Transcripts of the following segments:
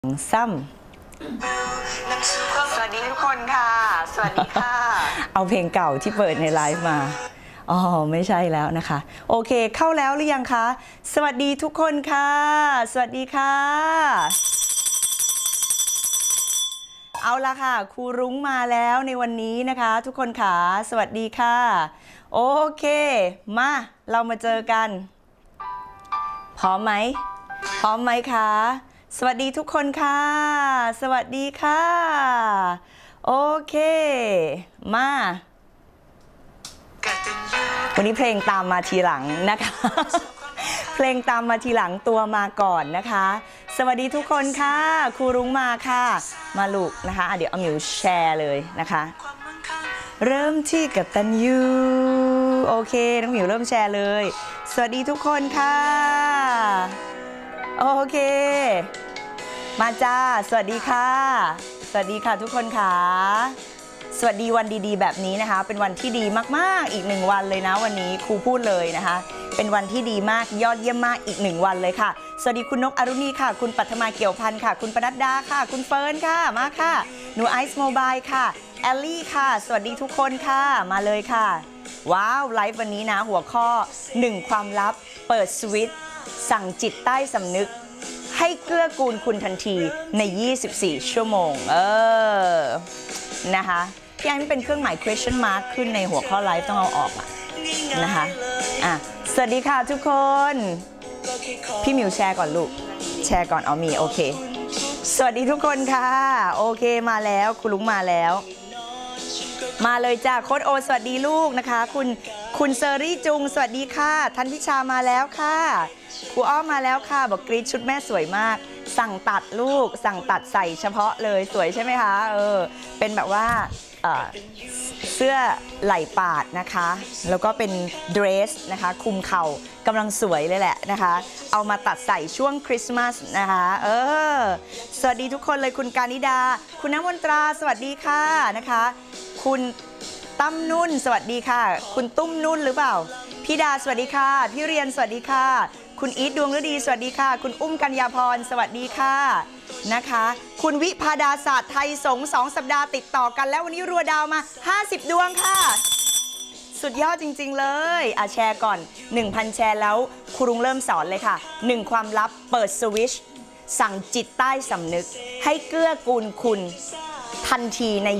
ซ้ำสวัสดีทุกคนค่ะสวัสดีค่ะเอาเพลงเก่าที่เปิดในไลฟ์มาอ๋อไม่ใช่แล้วนะคะโอเคเข้าแล้วหรือยังคะสวัสดีทุกคนค่ะสวัสดีค่ะเอาละค่ะครูรุ้งมาแล้วในวันนี้นะคะทุกคนค่ะสวัสดีค่ะโอเคมาเรามาเจอกันพร้อมไหมพร้อมไหมคะสวัสดีทุกคนค่ะสวัสดีค่ะโอเคมาวันนี้เพลงตามมาทีหลังนะคะเพลงตามมาทีหลังตัวมาก่อนนะคะสวัสดีทุกคนค่ะครูรุ้งมาค่ะมาลูกนะคะเดี๋ยวเอาหมิวแชร์เลยนะคะเริ่มที่กัปตันยูโอเคน้องหมิวเริ่มแชร์เลยสวัสดีทุกคนค่ะโอเคมาจ้าสวัสดีค่ะสวัสดีค่ะทุกคนค่ะสวัสดีวันดีๆแบบนี้นะคะเป็นวันที่ดีมากๆอีกหนึ่งวันเลยนะวันนี้ครูพูดเลยนะคะเป็นวันที่ดีมากยอดเยี่ยมมากอีกหนึ่งวันเลยค่ะสวัสดีคุณนกอรุณีค่ะคุณปัทมาเกี่ยวพันธ์ค่ะคุณปนัดดาค่ะคุณเฟิร์นค่ะมาค่ะหนูไอซ์โมบายค่ะแอลลี่ค่ะสวัสดีทุกคนค่ะมาเลยค่ะว้าวไลฟ์วันนี้นะหัวข้อ1ความลับเปิดสวิตช์สั่งจิตใต้สำนึกให้เกื้อกูลคุณทันทีใน24ชั่วโมงนะคะพี่ไอ้ไม่เป็นเครื่องหมาย question mark ขึ้นในหัวข้อไลฟ์ต้องเอาออกนะคะสวัสดีค่ะทุกคนพี่หมิวแชร์ก่อนลูกแชร์ก่อนเอามีโอเคสวัสดีทุกคนค่ะโอเคมาแล้วคุณลุงมาแล้วมาเลยจ้าโค้ดโอสวัสดีลูกนะคะคุณเซอรี่จุงสวัสดีค่ะทันพิชามาแล้วค่ะครูอ้อมมาแล้วค่ะบอกกรีดชุดแม่สวยมากสั่งตัดลูกสั่งตัดใส่เฉพาะเลยสวยใช่ไหมคะเป็นแบบว่าเสื้อไหล่ปาดนะคะแล้วก็เป็นเดรสนะคะคลุมเข่ากำลังสวยเลยแหละนะคะเอามาตัดใส่ช่วงคริสต์มาสนะคะสวัสดีทุกคนเลยคุณกานิดาคุณน้ำมนตราสวัสดีค่ะนะคะคุณตั้มนุ่นสวัสดีค่ะคุณตุ้มนุ่นหรือเปล่าพี่ดาสวัสดีค่ะพี่เรียนสวัสดีค่ะคุณอีทดวงฤดีสวัสดีค่ะคุณอุ้มกัญญาพรสวัสดีค่ะนะคะคุณวิภาดาศาสตร์ไทยสง2สัปดาห์ติดต่อกันแล้ววันนี้รัวดาวมา50ดวงค่ะสุดยอดจริงๆเลยแชร์ก่อน 1,000 แชร์แล้วครูรุ้งเริ่มสอนเลยค่ะ1ความลับเปิดสวิตช์สั่งจิตใต้สำนึกให้เกื้อกูลคุณทันทีใน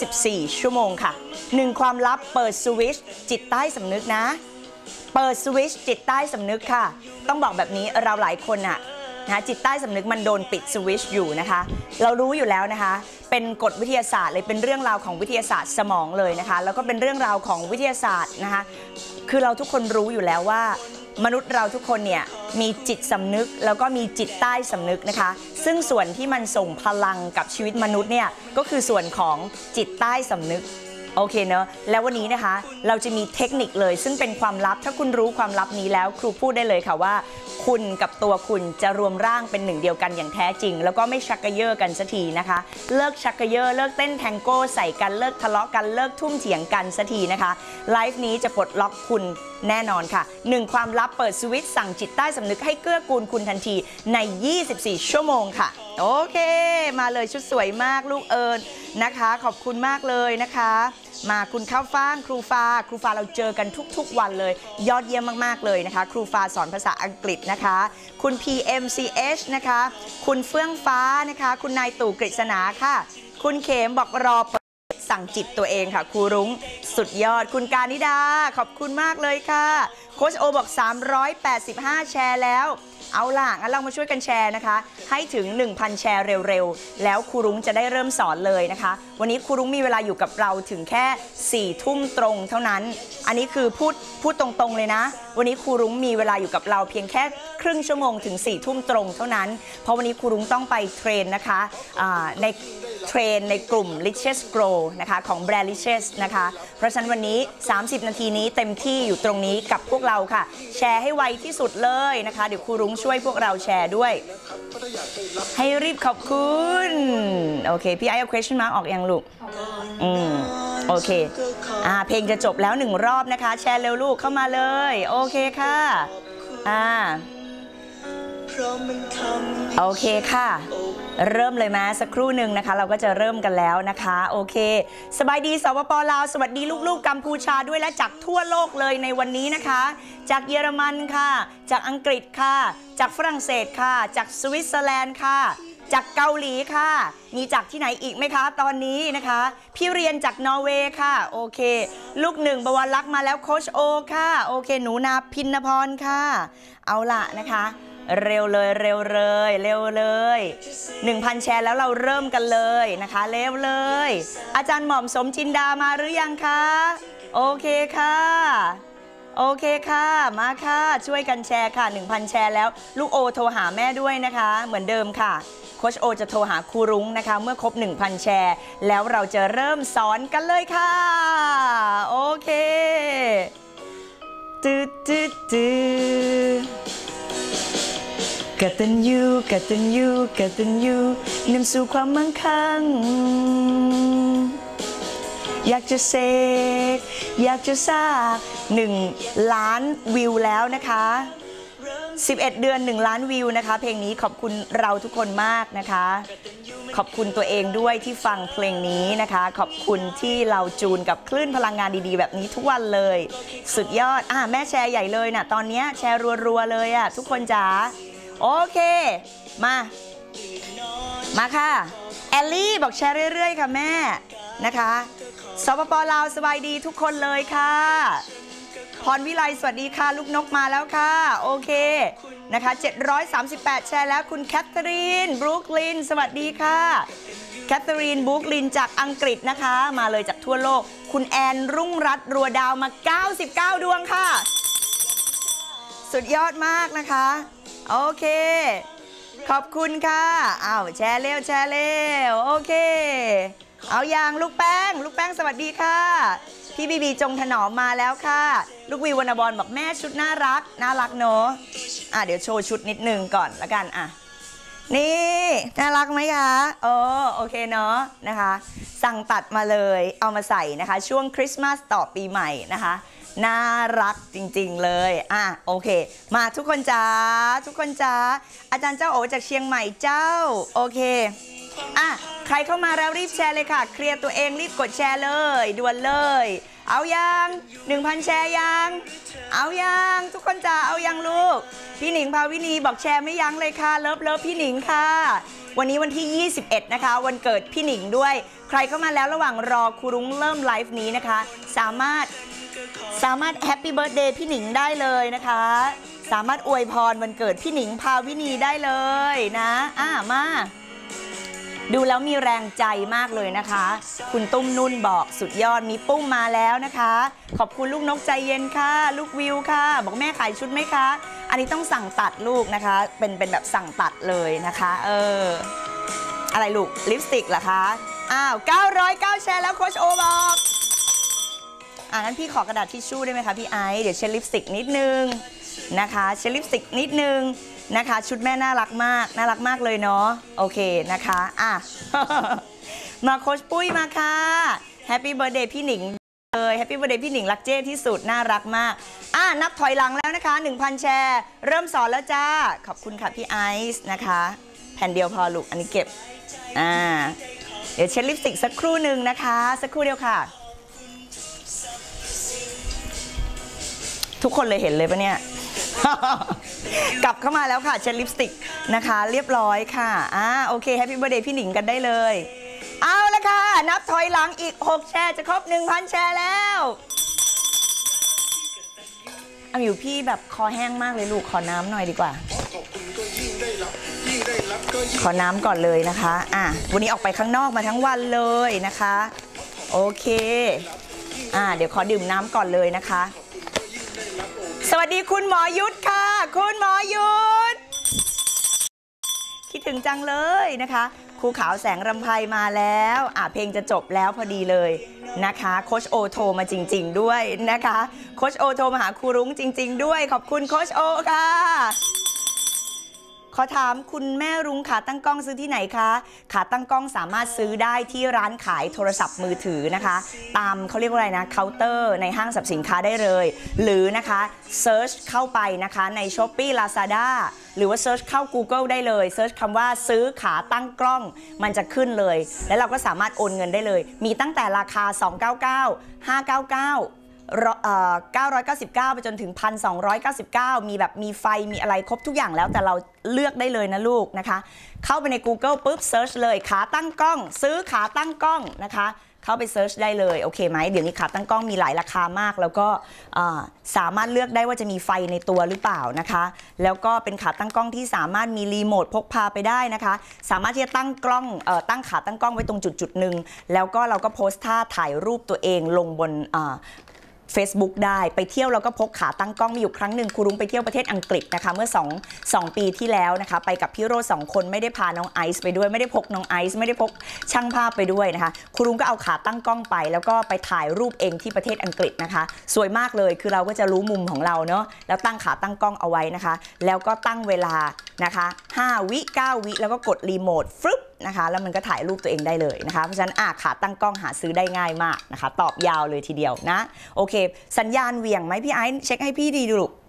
24ชั่วโมงค่ะ1ความลับเปิดสวิตช์จิตใต้สำนึกนะเปิดสวิตช์จิตใต้สำนึกค่ะต้องบอกแบบนี้เราหลายคนนะจิตใต้สำนึกมันโดนปิดสวิตช์อยู่นะคะเรารู้อยู่แล้วนะคะเป็นกฎวิทยาศาสตร์เลยเป็นเรื่องราวของวิทยาศาสตร์สมองเลยนะคะแล้วก็เป็นเรื่องราวของวิทยาศาสตร์นะคะคือเราทุกคนรู้อยู่แล้วว่ามนุษย์เราทุกคนเนี่ยมีจิตสำนึกแล้วก็มีจิตใต้สำนึกนะคะซึ่งส่วนที่มันส่งพลังกับชีวิตมนุษย์เนี่ยก็คือส่วนของจิตใต้สำนึกโอเคเนอะแล้ววันนี้นะคะเราจะมีเทคนิคเลยซึ่งเป็นความลับถ้าคุณรู้ความลับนี้แล้วครูพูดได้เลยค่ะว่าคุณกับตัวคุณจะรวมร่างเป็นหนึ่งเดียวกันอย่างแท้จริงแล้วก็ไม่ชักกระเยาะกันสักทีนะคะเลิกชักกระเยาะเลิกเต้นแทงโก้ใส่กันเลิกทะเลาะกันเลิกทุ่มเถียงกันสักทีนะคะไลฟ์นี้จะปลดล็อกคุณแน่นอนค่ะ1ความลับเปิดสวิตช์สั่งจิตใต้สำนึกให้เกื้อกูลคุณทันทีใน24ชั่วโมงค่ะโอเคมาเลยชุดสวยมากลูกเอิญนะคะขอบคุณมากเลยนะคะมาคุณข้าวฟ่างครูฟ้าเราเจอกันทุกๆวันเลยยอดเยี่ยมมากๆเลยนะคะครูฟ้าสอนภาษาอังกฤษนะคะคุณ PMCH นะคะคุณเฟื่องฟ้านะคะคุณนายตู่กฤษณาค่ะคุณเขมบอกรอสั่งจิตตัวเองค่ะครูรุ้งสุดยอดคุณกานิดาขอบคุณมากเลยค่ะโค้ชโอบอก385แชร์แล้วเอาล่ะงั้นเรามาช่วยกันแชร์นะคะให้ถึง 1,000 แชร์เร็วๆแล้วครูรุ้งจะได้เริ่มสอนเลยนะคะวันนี้ครูรุ้งมีเวลาอยู่กับเราถึงแค่4 ทุ่มตรงเท่านั้นอันนี้คือพูดตรงๆเลยนะวันนี้ครูรุ้งมีเวลาอยู่กับเราเพียงแค่ครึ่งชั่วโมงถึง4 ทุ่มตรงเท่านั้นเพราะวันนี้ครูรุ้งต้องไปเทรนนะคะในเทรนในกลุ่ม Riches Grow นะคะของแบรนด์ Riches นะคะเพราะฉะนั้นวันนี้30นาทีนี้เต็มที่อยู่ตรงนี้กับพวกเราค่ะแชร์ให้ไวที่สุดเลยนะคะเดี๋ยวครูรุ้งช่วยพวกเราแชร์ด้วยให้รีบขอบคุณโอเคพี่ไอเอา question mark ออกยังลูกโอเคเพลงจะจบแล้ว1 รอบนะคะแชร์เร็วลูกเข้ามาเลยโอเคค่ะโอเคค่ะเริ่มเลยมาสักครู่หนึ่งนะคะเราก็จะเริ่มกันแล้วนะคะโอเคสบายดีสปป.ลาวสวัสดีลูกๆกัมพูชาด้วยและจากทั่วโลกเลยในวันนี้นะคะจากเยอรมันค่ะจากอังกฤษค่ะจากฝรั่งเศสค่ะจากสวิตเซอร์แลนด์ค่ะจากเกาหลีค่ะมีจากที่ไหนอีกไหมคะตอนนี้นะคะพี่เรียนจากนอร์เวย์ค่ะโอเคลูกหนึ่งบวรลักษณ์มาแล้วโคชโอค่ะโอเคหนูนาพินพรค่ะเอาล่ะนะคะเร็วเลยเร็วเลยเร็วเลย 1,000 แชร์แล้วเราเริ่มกันเลยนะคะเร็วเลยอาจารย์หม่อมสมจินดามาหรือยังคะโอเคค่ะโอเคค่ะมาค่ะช่วยกันแชร์ค่ะ 1,000 แชร์แล้วลูกโอโทรหาแม่ด้วยนะคะเหมือนเดิมค่ะโค้ชโอจะโทรหาครูรุ้งนะคะเมื่อครบ 1,000 แชร์แล้วเราจะเริ่มสอนกันเลยค่ะโอเคกตัญญูกตัญญูกตัญญูนำสู่ความมั่งคั่งอยากจะเสกอยากจะสร้าง1 ล้านวิวแล้วนะคะ11 เดือน1 ล้านวิวนะคะเพลงนี้ขอบคุณเราทุกคนมากนะคะขอบคุณตัวเองด้วยที่ฟังเพลงนี้นะคะขอบคุณที่เราจูนกับคลื่นพลังงานดีๆแบบนี้ทุกวันเลยสุดยอดแม่แชร์ใหญ่เลยนะตอนนี้แชร์รัวๆเลยทุกคนจ๋าโอเคมาค่ะแอลลี่บอกแชร์เรื่อยๆค่ะแม่นะคะสปป.ลาวสบายดีทุกคนเลยค่ะพรวิไลสวัสดีค่ะลูกนกมาแล้วค่ะโอเคนะคะ738แชร์แล้วคุณแคทเธอรีนบรูคลินสวัสดีค่ะแคทเธอรีนบรูคลินจากอังกฤษนะคะมาเลยจากทั่วโลกคุณแอนรุ่งรัตน์รัวดาวมา99ดวงค่ะสุดยอดมากนะคะโอเคขอบคุณค่ะแชร์เร็วแชร์เร็วโอเคเอาอย่างลูกแป้งสวัสดีค่ะพี่บีบีจงถนอมมาแล้วค่ะลูกวีวรรณบอลบอกแม่ชุดน่ารักเนาะเดี๋ยวโชว์ชุดนิดนึงก่อนละกันนี่น่ารักไหมคะโอเคเนาะนะคะสั่งตัดมาเลยเอามาใส่นะคะช่วงคริสต์มาสต่อปีใหม่นะคะน่ารักจริงๆเลยโอเคมาทุกคนจ้าอาจารย์เจ้าโอจากเชียงใหม่เจ้าโอเคใครเข้ามาแล้วรีบแชร์เลยค่ะเคลียร์ตัวเองรีบกดแชร์เลยด่วนเลยเอายัง 1,000 แชร์ยังเอายังทุกคนจ้าเอายังลูกพี่หนิงภาวินีบอกแชร์ไม่ยั้งเลยค่ะเลิฟพี่หนิงค่ะวันนี้วันที่21นะคะวันเกิดพี่หนิงด้วยใครเข้ามาแล้วระหว่างรอครูรุ้งเริ่มไลฟ์นี้นะคะสามารถแฮปปี้เบิร์ธเดย์พี่หนิงได้เลยนะคะสามารถอวยพรวันเกิดพี่หนิงภาวินีได้เลยนะมาดูแล้วมีแรงใจมากเลยนะคะคุณตุ้มนุ่นบอกสุดยอดมีปุ้มมาแล้วนะคะขอบคุณลูกนกใจเย็นค่ะลูกวิวค่ะบอกแม่ขายชุดไหมคะอันนี้ต้องสั่งตัดลูกนะคะเป็นแบบสั่งตัดเลยนะคะอะไรลูกลิปสติกเหรอคะ909แชร์แล้วโค้ชโอบอกงั้นพี่ขอกระดาษทิชชู่ได้ไหมคะพี่ไอซ์เดี๋ยวเช็ดลิปสติกนิดนึงนะคะเช็ดลิปสติกนิดนึงนะคะชุดแม่น่ารักมากเลยเนาะโอเคนะคะมาโค้ชปุ้ยมาค่ะแฮปปี้เบิร์ธเดย์พี่หนิงเลยแฮปปี้เบิร์ธเดย์พี่หนิงรักเจ้ที่สุดน่ารักมากนับถอยหลังแล้วนะคะ 1,000 แชร์เริ่มสอนแล้วจ้าขอบคุณค่ะพี่ไอซ์นะคะแผ่นเดียวพอลูกอันนี้เก็บเดี๋ยวเช็ดลิปสติกสักครู่หนึ่งนะคะสักครู่เดียวค่ะทุกคนเลยเห็นเลยปะเนี่ย กลับเข้ามาแล้วค่ะเช็ดลิปสติกนะคะเรียบร้อยค่ะโอเคแฮปปี้เบิร์ธเดย์พี่หนิงกันได้เลยเอาละค่ะนับถอยหลังอีก6แชร์จะครบ 1,000 แชร์แล้วอยู่พี่แบบคอแห้งมากเลยลูกขอน้ำหน่อยดีกว่าขอน้ำก่อนเลยนะคะวันนี้ออกไปข้างนอกมาทั้งวันเลยนะคะโอเคเดี๋ยวขอดื่มน้ำก่อนเลยนะคะสวัสดีคุณหมอยุทธค่ะคุณหมอยุทธคิดถึงจังเลยนะคะครูขาวแสงรำไพมาแล้วเพลงจะจบแล้วพอดีเลยนะคะโค้ชโอโทรมาจริงๆด้วยนะคะโค้ชโอโทรมาหาครูรุ้งจริงๆด้วยขอบคุณโค้ชโอค่ะขอถามคุณแม่รุ้งขาตั้งกล้องซื้อที่ไหนคะขาตั้งกล้องสามารถซื้อได้ที่ร้านขายโทรศัพท์มือถือนะคะตามเขาเรียกว่าอะไรนะเคาน์เตอร์ในห้างสรรพสินค้าได้เลยหรือนะคะเซิร์ชเข้าไปนะคะใน Shopee Lazada หรือว่าเซิร์ชเข้า Google ได้เลยเซิร์ชคำว่าซื้อขาตั้งกล้องมันจะขึ้นเลยแล้วเราก็สามารถโอนเงินได้เลยมีตั้งแต่ราคา299 599 999ไปจนถึง 1,299 มีแบบมีไฟมีอะไรครบทุกอย่างแล้วแต่เราเลือกได้เลยนะลูกนะคะเข้าไปใน Google ปุ๊บเซิร์ชเลยขาตั้งกล้องซื้อขาตั้งกล้องนะคะเข้าไปเซิร์ชได้เลยโอเคไหมเดี๋ยวนี้ขาตั้งกล้องมีหลายราคามากแล้วก็สามารถเลือกได้ว่าจะมีไฟในตัวหรือเปล่านะคะแล้วก็เป็นขาตั้งกล้องที่สามารถมีรีโมทพกพาไปได้นะคะสามารถที่จะตั้งกล้องตั้งขาตั้งกล้องไว้ตรงจุดหนึ่งแล้วก็เราก็โพสท่าถ่ายรูปตัวเองลงบนFacebook ได้ไปเที่ยวเราก็พกขาตั้งกล้องมีอยู่ครั้งหนึ่งครูรุ้งไปเที่ยวประเทศอังกฤษนะคะเมื่อ2 ปีที่แล้วนะคะไปกับพี่โรส2 คนไม่ได้พาน้องไอซ์ไปด้วยไม่ได้พกน้องไอซ์ไม่ได้พกช่างภาพไปด้วยนะคะครูรุ้งก็เอาขาตั้งกล้องไปแล้วก็ไปถ่ายรูปเองที่ประเทศอังกฤษนะคะสวยมากเลยคือเราก็จะรู้มุมของเราเนาะแล้วตั้งขาตั้งกล้องเอาไว้นะคะแล้วก็ตั้งเวลานะคะ5 วิ 9 วิแล้วก็กดรีโมทฟึบนะคะแล้วมันก็ถ่ายรูปตัวเองได้เลยนะคะเพราะฉะนั้นขาตั้งกล้องหาซื้อได้ง่ายมากนะคะตอบยาวเลยทีเดียวนะโอเคสัญญาณเหวี่ยงไหมพี่ไอซ์เช็คให้พี่ดีดูลูก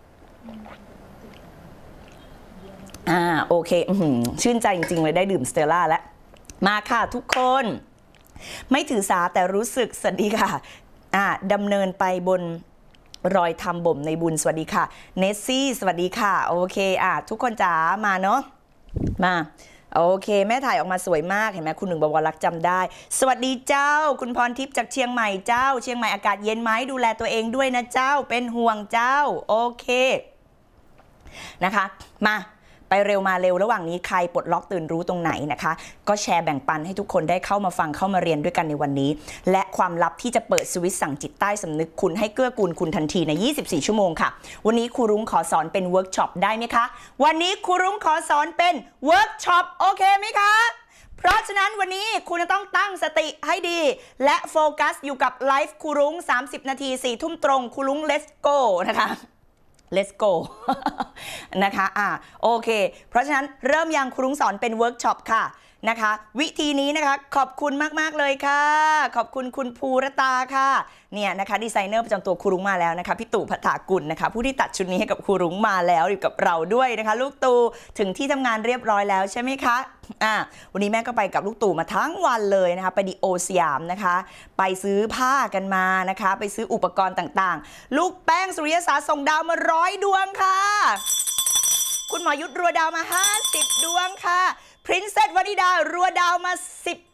โอเคชื่นใจจริงๆเลยได้ดื่มสเตลล่าแล้วมาค่ะทุกคนไม่ถือสาแต่รู้สึกสวัสดีค่ะดำเนินไปบนรอยทำบ่มในบุญสวัสดีค่ะเนสซี่สวัสดีค่ะโอเคทุกคนจ๋ามาเนาะมาโอเคแม่ถ่ายออกมาสวยมากเห็นไหมคุณหนึ่งบวรรักจำได้สวัสดีเจ้าคุณพรทิพย์จากเชียงใหม่เจ้าเชียงใหม่อากาศเย็นไหมดูแลตัวเองด้วยนะเจ้าเป็นห่วงเจ้าโอเคนะคะมาไปเร็วมาเร็วระหว่างนี้ใครปลดล็อกตื่นรู้ตรงไหนนะคะก็แชร์แบ่งปันให้ทุกคนได้เข้ามาฟังเข้ามาเรียนด้วยกันในวันนี้และความลับที่จะเปิดสวิตช์สั่งจิตใต้สำนึกคุณให้เกื้อกูลคุณทันทีใน24 ชั่วโมงค่ะวันนี้ครูรุ้งขอสอนเป็นเวิร์กช็อปได้ไหมคะวันนี้ครูรุ้งขอสอนเป็นเวิร์กช็อปโอเคไหมคะเพราะฉะนั้นวันนี้คุณจะต้องตั้งสติให้ดีและโฟกัสอยู่กับไลฟ์ครูรุ้ง30 นาที4 ทุ่มตรงครูรุ้ง Let's go นะคะLet's go นะคะโอเคเพราะฉะนั้นเริ่มยังครูรุ้งสอนเป็นเวิร์กช็อปค่ะนะคะวิธีนี้นะคะขอบคุณมากๆเลยค่ะขอบคุณคุณภูรตาค่ะเนี่ยนะคะดีไซเนอร์ประจำตัวครูรุ้งมาแล้วนะคะพี่ตู่ภัฐากุลนะคะผู้ที่ตัดชุดนี้ให้กับครูรุ้งมาแล้วอยู่กับเราด้วยนะคะลูกตู่ถึงที่ทำงานเรียบร้อยแล้วใช่ไหมคะวันนี้แม่ก็ไปกับลูกตู่มาทั้งวันเลยนะคะไปดิโอสยามนะคะไปซื้อผ้ากันมานะคะไปซื้ออุปกรณ์ต่างๆลูกแป้งสุริยศาสตร์ส่งดาวมา100 ดวงค่ะคุณหมอยุทธรัวดาวมา50 ดวงค่ะพรินเซสวนิดารัวดาวมา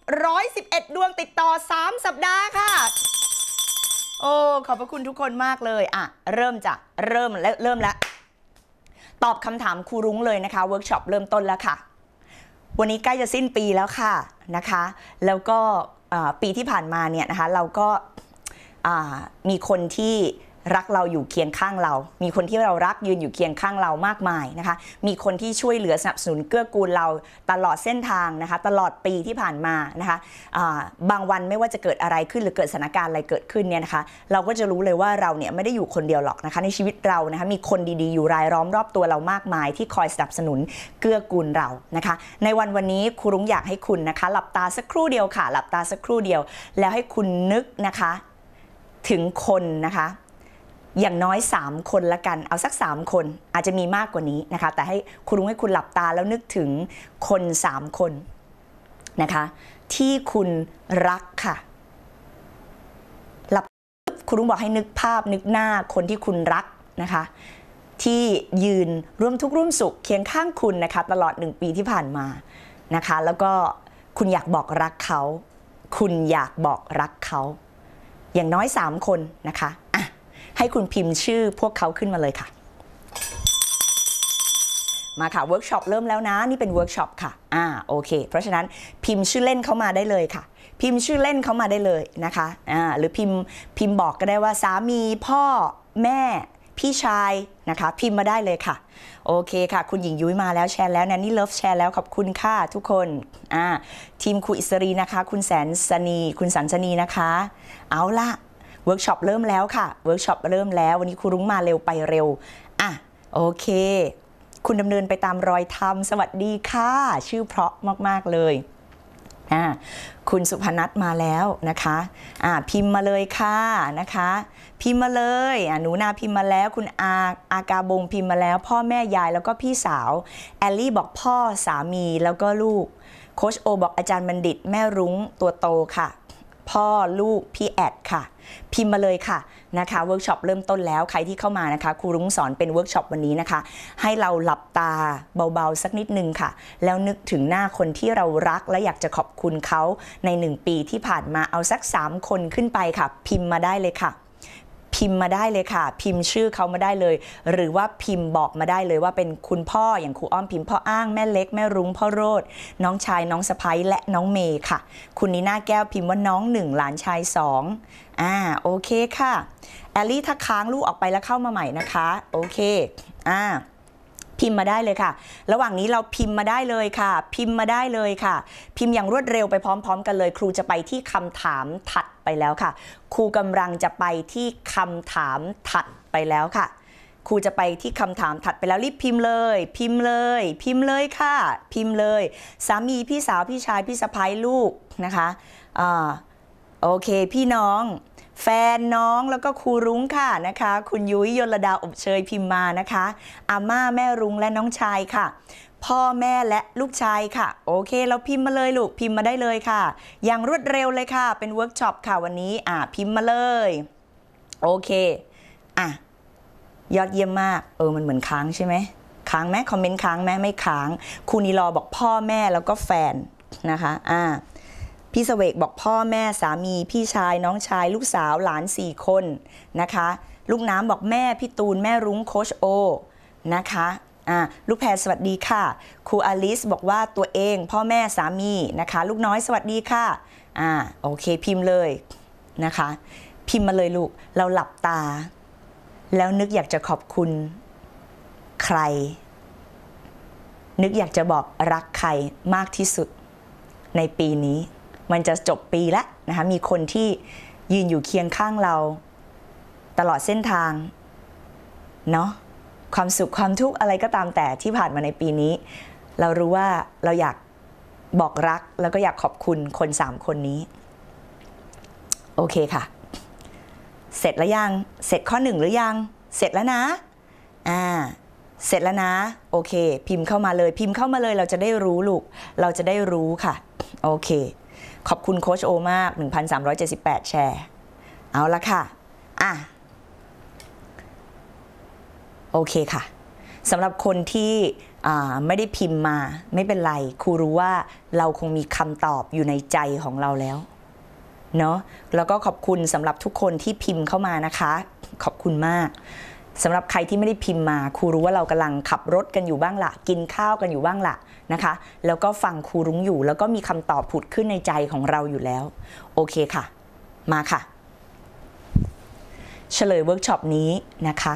111 ดวงติดต่อ3 สัปดาห์ค่ะโอ้ขอบพระคุณทุกคนมากเลยเริ่มแล้วตอบคำถามครูรุ้งเลยนะคะเวิร์กช็อปเริ่มต้นแล้วค่ะวันนี้ใกล้จะสิ้นปีแล้วค่ะนะคะแล้วก็ปีที่ผ่านมาเนี่ยนะคะเราก็มีคนที่รักเราอยู่เคียงข้างเรามีคนที่เรารักยืนอยู่เคียงข้างเรามากมายนะคะมีคนที่ช่วยเหลือสนับสนุนเกื้อกูลเราตลอดเส้นทางนะคะตลอดปีที่ผ่านมานะคะบางวันไม่ว่าจะเกิดอะไรขึ้นหรือเกิดสถานการณ์อะไรเกิดขึ้นเนี่ยนะคะเราก็จะรู้เลยว่าเราเนี่ยไม่ได้อยู่คนเดียวหรอกนะคะในชีวิตเรานะคะมีคนดีๆอยู่รายล้อมรอบตัวเรามากมายที่คอยสนับสนุนเกื้อกูลเรานะคะในวันนี้ครูรุ้งอยากให้คุณนะคะหลับตาสักครู่เดียวค่ะหลับตาสักครู่เดียวแล้วให้คุณนึกนะคะถึงคนนะคะอย่างน้อย3 คนละกันเอาสัก3 คนอาจจะมีมากกว่านี้นะคะแต่ให้ครูรุ้งให้คุณหลับตาแล้วนึกถึงคน3 คนนะคะที่คุณรักค่ะหลับครูรุ้งบอกให้นึกภาพนึกหน้าคนที่คุณรักนะคะที่ยืนร่วมทุกข์ร่วมสุขเคียงข้างคุณนะคะตลอด1 ปีที่ผ่านมานะคะแล้วก็คุณอยากบอกรักเขาคุณอยากบอกรักเขาอย่างน้อย3 คนนะคะให้คุณพิมพ์ชื่อพวกเขาขึ้นมาเลยค่ะมาค่ะเวิร์กช็อปเริ่มแล้วนะนี่เป็นเวิร์กช็อปค่ะโอเคเพราะฉะนั้นพิมพ์ชื่อเล่นเข้ามาได้เลยค่ะพิมพ์ชื่อเล่นเข้ามาได้เลยนะคะหรือพิมพ์บอกก็ได้ว่าสามีพ่อแม่พี่ชายนะคะพิมพ์มาได้เลยค่ะโอเคค่ะคุณหญิงยุ้ยมาแล้วแชร์แล้วแนนนี่เลิฟแชร์แล้วขอบคุณค่ะทุกคนทีมครูอิสรีนะคะคุณแสนสนีคุณสันสนีนะคะเอาละเวิร์กช็อปเริ่มแล้วค่ะเวิร์กช็อปเริ่มแล้ววันนี้ครูรุ้งมาเร็วไปเร็วโอเคคุณดำเนินไปตามรอยธรรมสวัสดีค่ะชื่อเพราะมากๆเลยคุณสุพนัทมาแล้วนะคะพิมพ์มาเลยค่ะนะคะพิมพ์มาเลยหนูนาพิมพ์มาแล้วคุณอากาบงพิมพ์มาแล้วพ่อแม่ยายแล้วก็พี่สาวแอลลี่บอกพ่อสามีแล้วก็ลูกโค้ชโอบอกอาจารย์บัณฑิตแม่รุ้งตัวโตค่ะพ่อลูกพี่แอดค่ะพิมพ์มาเลยค่ะนะคะเวิร์กช็อปเริ่มต้นแล้วใครที่เข้ามานะคะครูรุ้งสอนเป็นเวิร์กช็อปวันนี้นะคะให้เราหลับตาเบาๆสักนิดนึงค่ะแล้วนึกถึงหน้าคนที่เรารักและอยากจะขอบคุณเขาใน1 ปีที่ผ่านมาเอาสัก3 คนขึ้นไปค่ะพิมพ์มาได้เลยค่ะพิมพ์มาได้เลยค่ะพิมพ์ชื่อเขามาได้เลยหรือว่าพิมพ์บอกมาได้เลยว่าเป็นคุณพ่ออย่างครูอ้อมพิมพ์พ่ออ้างแม่เล็กแม่รุ้งพ่อโรดน้องชายน้องสะใภ้และน้องเมย์ค่ะคุณนีน่าแก้วพิมพ์ว่าน้อง1หลานชาย2โอเคค่ะแอลลี่ถ้าค้างลูกออกไปแล้วเข้ามาใหม่นะคะโอเคพิมพ์มาได้เลยค่ะระหว่างนี้เราพิมพ์มาได้เลยค่ะพิมพ์มาได้เลยค่ะพิมพ์อย่างรวดเร็วไปพร้อมๆกันเลยครูจะไปที่คำถามถัดไปแล้วค่ะครูกำลังจะไปที่คำถามถัดไปแล้วค่ะครูจะไปที่คำถามถัดไปแล้วรีบพิมพ์เลยพิมพ์เลยพิมพ์เลยค่ะพิมพ์เลยสามีพี่สาวพี่ชายพี่สะใภ้ลูกนะคะโอเคพี่น้องแฟนน้องแล้วก็ครูรุ้งค่ะนะคะคุณยุ้ยยลดาอบเชยพิมพ์มานะคะอาม่าแม่รุ้งและน้องชายค่ะพ่อแม่และลูกชายค่ะโอเคเราพิมพ์มาเลยลูกพิมพ์มาได้เลยค่ะอย่างรวดเร็วเลยค่ะเป็นเวิร์กช็อปค่ะวันนี้พิมพ์มาเลยโอเคยอดเยี่ยมมากมันเหมือนค้างใช่ไหมค้างไหมคอมเมนต์ค้างไหมไม่ค้างครูนิลอบอกพ่อแม่แล้วก็แฟนนะคะพี่เสวกบอกพ่อแม่สามีพี่ชายน้องชายลูกสาวหลาน4 คนนะคะลูกน้ำบอกแม่พี่ตูนแม่รุ้งโคชโอนะคะลูกแพรสวัสดีค่ะครูอลิสบอกว่าตัวเองพ่อแม่สามีนะคะลูกน้อยสวัสดีค่ะโอเคพิมพ์เลยนะคะพิมพ์มาเลยลูกเราหลับตาแล้วนึกอยากจะขอบคุณใครนึกอยากจะบอกรักใครมากที่สุดในปีนี้มันจะจบปีแล้วนะคะมีคนที่ยืนอยู่เคียงข้างเราตลอดเส้นทางเนาะความสุขความทุกข์อะไรก็ตามแต่ที่ผ่านมาในปีนี้เรารู้ว่าเราอยากบอกรักแล้วก็อยากขอบคุณคน3 คนนี้โอเคค่ะเสร็จแล้วยังเสร็จข้อ1หรือยังเสร็จแล้วนะเสร็จแล้วนะโอเคพิมพ์เข้ามาเลยพิมพ์เข้ามาเลยเราจะได้รู้ลูกเราจะได้รู้ค่ะโอเคขอบคุณโค้ชโอมาก 1,378 แชร์เอาละค่ะโอเคค่ะสำหรับคนที่ไม่ได้พิมพ์มาไม่เป็นไรครูรู้ว่าเราคงมีคำตอบอยู่ในใจของเราแล้วเนาะแล้วก็ขอบคุณสำหรับทุกคนที่พิมพ์เข้ามานะคะขอบคุณมากสำหรับใครที่ไม่ได้พิมพ์มาครูรู้ว่าเรากำลังขับรถกันอยู่บ้างละกินข้าวกันอยู่บ้างละนะคะแล้วก็ฟังครูรุ้งอยู่แล้วก็มีคำตอบผุดขึ้นในใจของเราอยู่แล้วโอเคค่ะมาค่ะเฉลยเวิร์กช็อปนี้นะคะ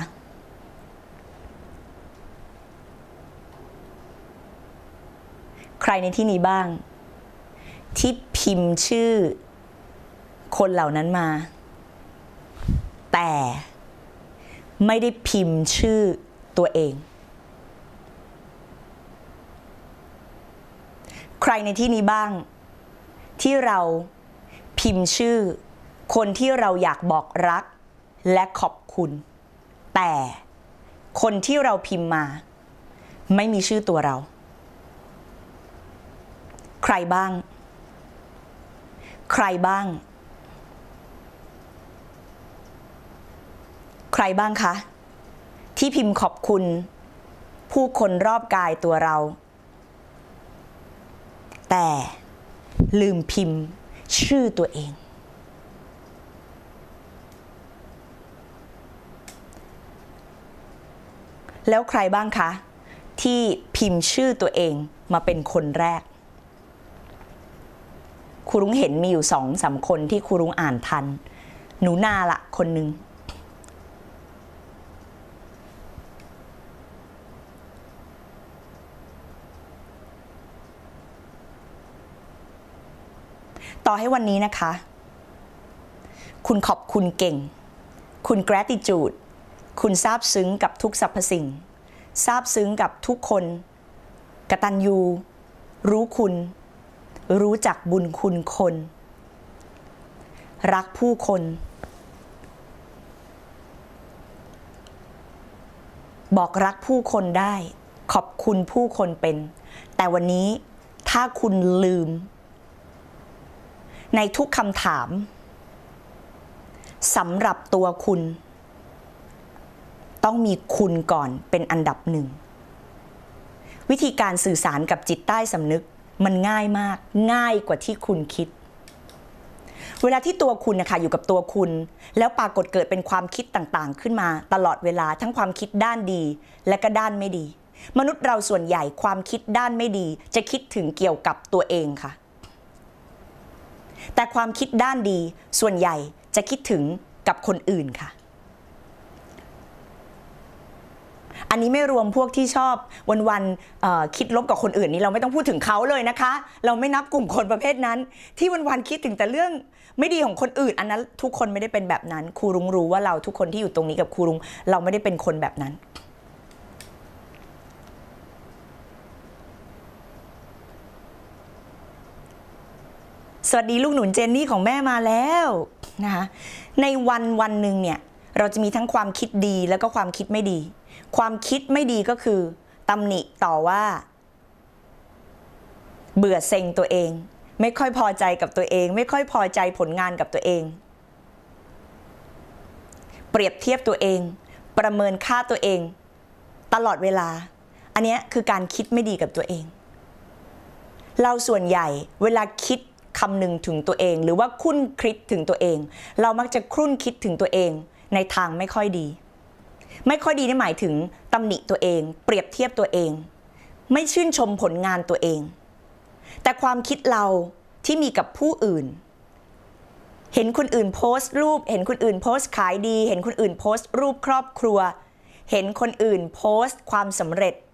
ใครในที่นี้บ้างที่พิมพ์ชื่อคนเหล่านั้นมาแต่ไม่ได้พิมพ์ชื่อตัวเองใครในที่นี้บ้างที่เราพิมพ์ชื่อคนที่เราอยากบอกรักและขอบคุณแต่คนที่เราพิมพ์มาไม่มีชื่อตัวเราใครบ้างใครบ้างใครบ้างคะที่พิมพ์ขอบคุณผู้คนรอบกายตัวเราแต่ลืมพิมพ์ชื่อตัวเองแล้วใครบ้างคะที่พิมพ์ชื่อตัวเองมาเป็นคนแรกครูรุ้งเห็นมีอยู่2-3 คนที่ครูรุ้งอ่านทันหนูนาละคนหนึ่งต่อให้วันนี้นะคะคุณขอบคุณเก่งคุณ gratitude คุณซาบซึ้งกับทุกสรรพสิ่งซาบซึ้งกับทุกคนกตัญญูรู้คุณรู้จักบุญคุณคนรักผู้คนบอกรักผู้คนได้ขอบคุณผู้คนเป็นแต่วันนี้ถ้าคุณลืมในทุกคำถามสำหรับตัวคุณต้องมีคุณก่อนเป็นอันดับหนึ่งวิธีการสื่อสารกับจิตใต้สำนึกมันง่ายมากง่ายกว่าที่คุณคิดเวลาที่ตัวคุณนะคะอยู่กับตัวคุณแล้วปรากฏเกิดเป็นความคิดต่างๆขึ้นมาตลอดเวลาทั้งความคิดด้านดีและก็ด้านไม่ดีมนุษย์เราส่วนใหญ่ความคิดด้านไม่ดีจะคิดถึงเกี่ยวกับตัวเองค่ะแต่ความคิดด้านดีส่วนใหญ่จะคิดถึงกับคนอื่นค่ะอันนี้ไม่รวมพวกที่ชอบวันๆคิดลบกับคนอื่นนี่เราไม่ต้องพูดถึงเขาเลยนะคะเราไม่นับกลุ่มคนประเภทนั้นที่วันๆคิดถึงแต่เรื่องไม่ดีของคนอื่นอันนั้นทุกคนไม่ได้เป็นแบบนั้นครูรุ้งรู้ว่าเราทุกคนที่อยู่ตรงนี้กับครูรุ้งเราไม่ได้เป็นคนแบบนั้นสวัสดีลูกหนุนเจนนี่ของแม่มาแล้วนะคะในวันหนึ่งเนี่ยเราจะมีทั้งความคิดดีแล้วก็ความคิดไม่ดีความคิดไม่ดีก็คือตำหนิต่อว่าเบื่อเซ็งตัวเองไม่ค่อยพอใจกับตัวเองไม่ค่อยพอใจผลงานกับตัวเองเปรียบเทียบตัวเองประเมินค่าตัวเองตลอดเวลาอันนี้คือการคิดไม่ดีกับตัวเองเราส่วนใหญ่เวลาคิดคำนึงถึงตัวเองหรือว่าคุ้นคิดถึงตัวเองเรามักจะคุ้นคิดถึงตัวเองในทางไม่ค่อยดีไม่ค่อยดีนี่หมายถึงตำหนิตัวเองเปรียบเทียบตัวเองไม่ชื่นชมผลงานตัวเองแต่ความคิดเราที่มีกับผู้อื่นเห็นคนอื่นโพสต์รูปเห็นคนอื่นโพสต์ขายดีเห็นคนอื่นโพสต์รูปครอบครัวเห็นคนอื่นโพสต์ความสำเร็จ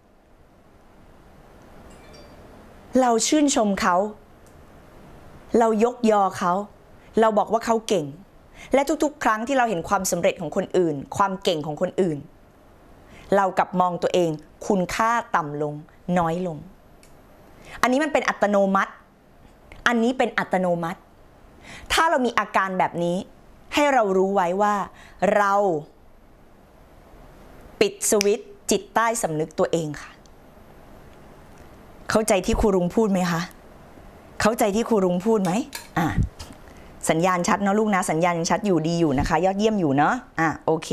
เราชื่นชมเขาเรายกยอเขาเราบอกว่าเขาเก่งและทุกๆครั้งที่เราเห็นความสำเร็จของคนอื่นความเก่งของคนอื่นเรากลับมองตัวเองคุณค่าต่ำลงน้อยลงอันนี้มันเป็นอัตโนมัติอันนี้เป็นอัตโนมัติถ้าเรามีอาการแบบนี้ให้เรารู้ไว้ว่าเราปิดสวิตช์จิตใต้สำนึกตัวเองค่ะเข้าใจที่ครูรุ้งพูดไหมคะเข้าใจที่ครูรุ้งพูดไหมสัญญาณชัดเนาะลูกนะสัญญาณชัดอยู่ดีอยู่นะคะยอดเยี่ยมอยู่เนาะโอเค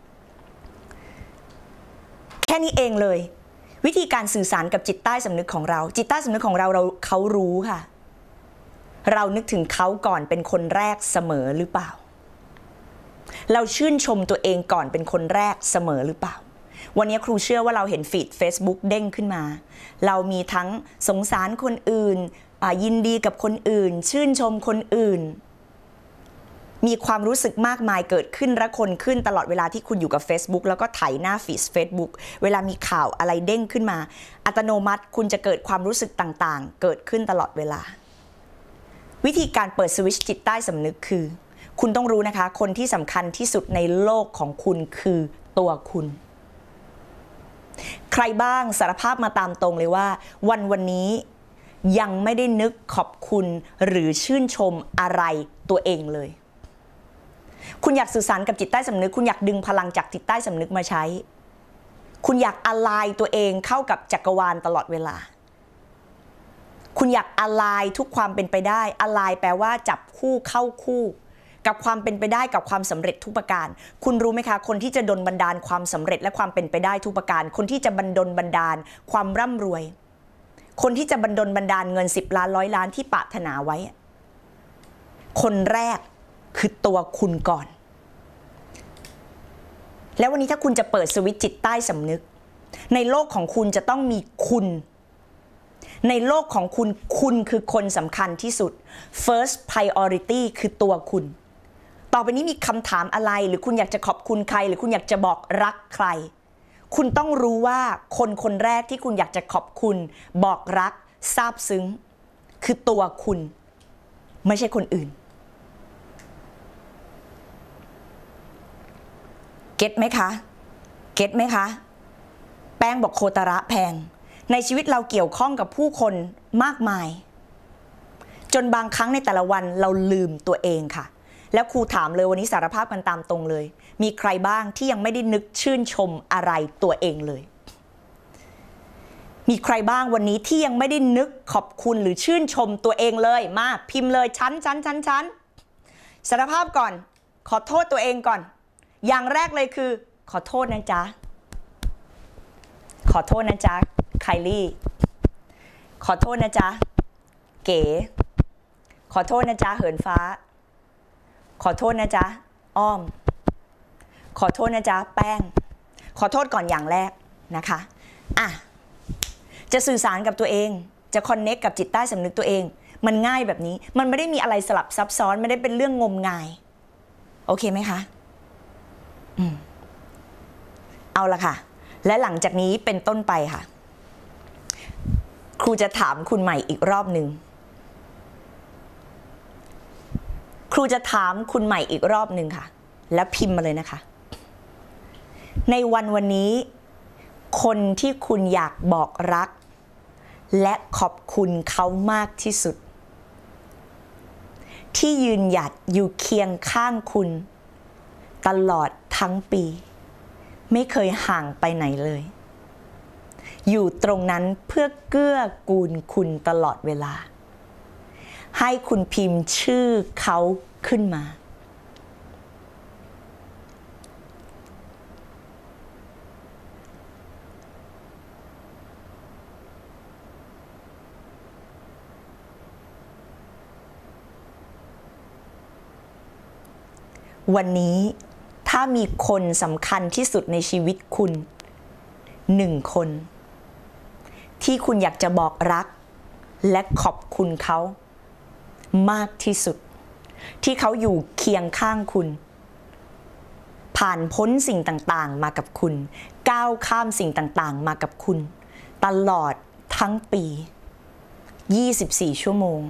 แค่นี้เองเลยวิธีการสื่อสารกับจิตใต้สำนึกของเราจิตใต้สำนึกของเราเขารู้ค่ะเรานึกถึงเขาก่อนเป็นคนแรกเสมอหรือเปล่าเราชื่นชมตัวเองก่อนเป็นคนแรกเสมอหรือเปล่าวันนี้ครูเชื่อว่าเราเห็นฟีด Facebook เด้งขึ้นมาเรามีทั้งสงสารคนอื่นยินดีกับคนอื่นชื่นชมคนอื่นมีความรู้สึกมากมายเกิดขึ้นระคนขึ้นตลอดเวลาที่คุณอยู่กับ Facebook แล้วก็ไถหน้าฟีด Facebook เวลามีข่าวอะไรเด้งขึ้นมาอัตโนมัติคุณจะเกิดความรู้สึกต่างๆเกิดขึ้นตลอดเวลาวิธีการเปิดสวิตช์จิตใต้สำนึกคือคุณต้องรู้นะคะคนที่สำคัญที่สุดในโลกของคุณคือตัวคุณใครบ้างสารภาพมาตามตรงเลยว่าวันนี้ยังไม่ได้นึกขอบคุณหรือชื่นชมอะไรตัวเองเลยคุณอยากสื่อสารกับจิตใต้สำนึกคุณอยากดึงพลังจากจิตใต้สำนึกมาใช้คุณอยากอะไลน์ตัวเองเข้ากับจักรวาลตลอดเวลาคุณอยากอะไลน์ทุกความเป็นไปได้อะไลน์แปลว่าจับคู่เข้าคู่กับความเป็นไปได้กับความสำเร็จทุกประการคุณรู้ไหมคะคนที่จะดลบันดาลความสำเร็จและความเป็นไปได้ทุกประการคนที่จะดลบันดาลความร่ำรวยคนที่จะดลบันดาลเงิน10 ล้าน100 ล้านที่ปรารถนาไว้คนแรกคือตัวคุณก่อนแล้ววันนี้ถ้าคุณจะเปิดสวิตช์จิตใต้สำนึกในโลกของคุณจะต้องมีคุณในโลกของคุณคุณคือคนสำคัญที่สุด first priority คือตัวคุณต่อไปนี้มีคำถามอะไรหรือคุณอยากจะขอบคุณใครหรือคุณอยากจะบอกรักใครคุณต้องรู้ว่าคนแรกที่คุณอยากจะขอบคุณบอกรักซาบซึ้งคือตัวคุณไม่ใช่คนอื่นเก็ตไหมคะเก็ตไหมคะแป้งบอกโคตระแพงในชีวิตเราเกี่ยวข้องกับผู้คนมากมายจนบางครั้งในแต่ละวันเราลืมตัวเองค่ะแล้วครูถามเลยวันนี้สารภาพกันตามตรงเลยมีใครบ้างที่ยังไม่ได้นึกชื่นชมอะไรตัวเองเลยมีใครบ้างวันนี้ที่ยังไม่ได้นึกขอบคุณหรือชื่นชมตัวเองเลยมาพิมพ์เลยชั้นสารภาพก่อนขอโทษตัวเองก่อนอย่างแรกเลยคือขอโทษนะจ๊ะขอโทษนะจ๊ะไคลี่ขอโทษนะจ๊ะเก๋ขอโทษนะจ๊ะเหินฟ้าขอโทษนะจ๊ะอ้อมขอโทษนะจ๊ะแป้งขอโทษก่อนอย่างแรกนะคะอ่ะจะสื่อสารกับตัวเองจะคอนเนคกับจิตใต้สำนึกตัวเองมันง่ายแบบนี้มันไม่ได้มีอะไรสลับซับซ้อนไม่ได้เป็นเรื่องงมงายโอเคไหมคะเอาละค่ะและหลังจากนี้เป็นต้นไปค่ะครูจะถามคุณใหม่อีกรอบหนึ่งครูจะถามคุณใหม่อีกรอบหนึ่งค่ะแล้วพิมพ์มาเลยนะคะในวันนี้คนที่คุณอยากบอกรักและขอบคุณเขามากที่สุดที่ยืนหยัดอยู่เคียงข้างคุณตลอดทั้งปีไม่เคยห่างไปไหนเลยอยู่ตรงนั้นเพื่อเกื้อกูลคุณตลอดเวลาให้คุณพิมพ์ชื่อเขาขึ้นมาวันนี้ถ้ามีคนสำคัญที่สุดในชีวิตคุณ1 คนที่คุณอยากจะบอกรักและขอบคุณเขามากที่สุดที่เขาอยู่เคียงข้างคุณผ่านพ้นสิ่งต่างๆมากับคุณก้าวข้ามสิ่งต่างๆมากับคุณตลอดทั้งปี24 ชั่วโมง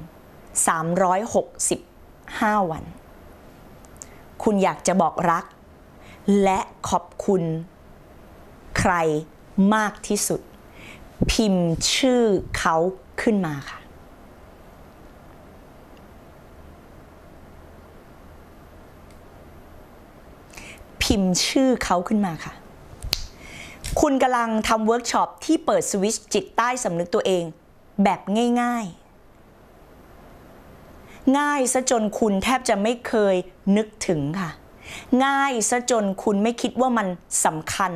365 วันคุณอยากจะบอกรักและขอบคุณใครมากที่สุดพิมพ์ชื่อเขาขึ้นมาค่ะพิมพ์ชื่อเขาขึ้นมาค่ะคุณกำลังทำเวิร์กช็อปที่เปิดสวิตช์จิตใต้สำนึกตัวเองแบบง่ายซะจนคุณแทบจะไม่เคยนึกถึงค่ะง่ายซะจนคุณไม่คิดว่ามันสำคัญ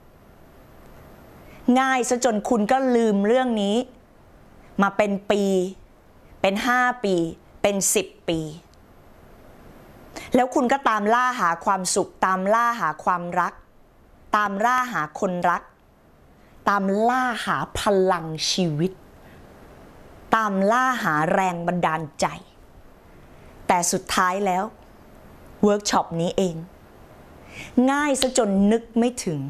ง่ายซะจนคุณก็ลืมเรื่องนี้มาเป็นปีเป็น5 ปีเป็น10 ปีแล้วคุณก็ตามล่าหาความสุขตามล่าหาความรักตามล่าหาคนรักตามล่าหาพลังชีวิตตามล่าหาแรงบันดาลใจแต่สุดท้ายแล้วเวิร์กช็อปนี้เองง่ายซะจนนึกไม่ถึง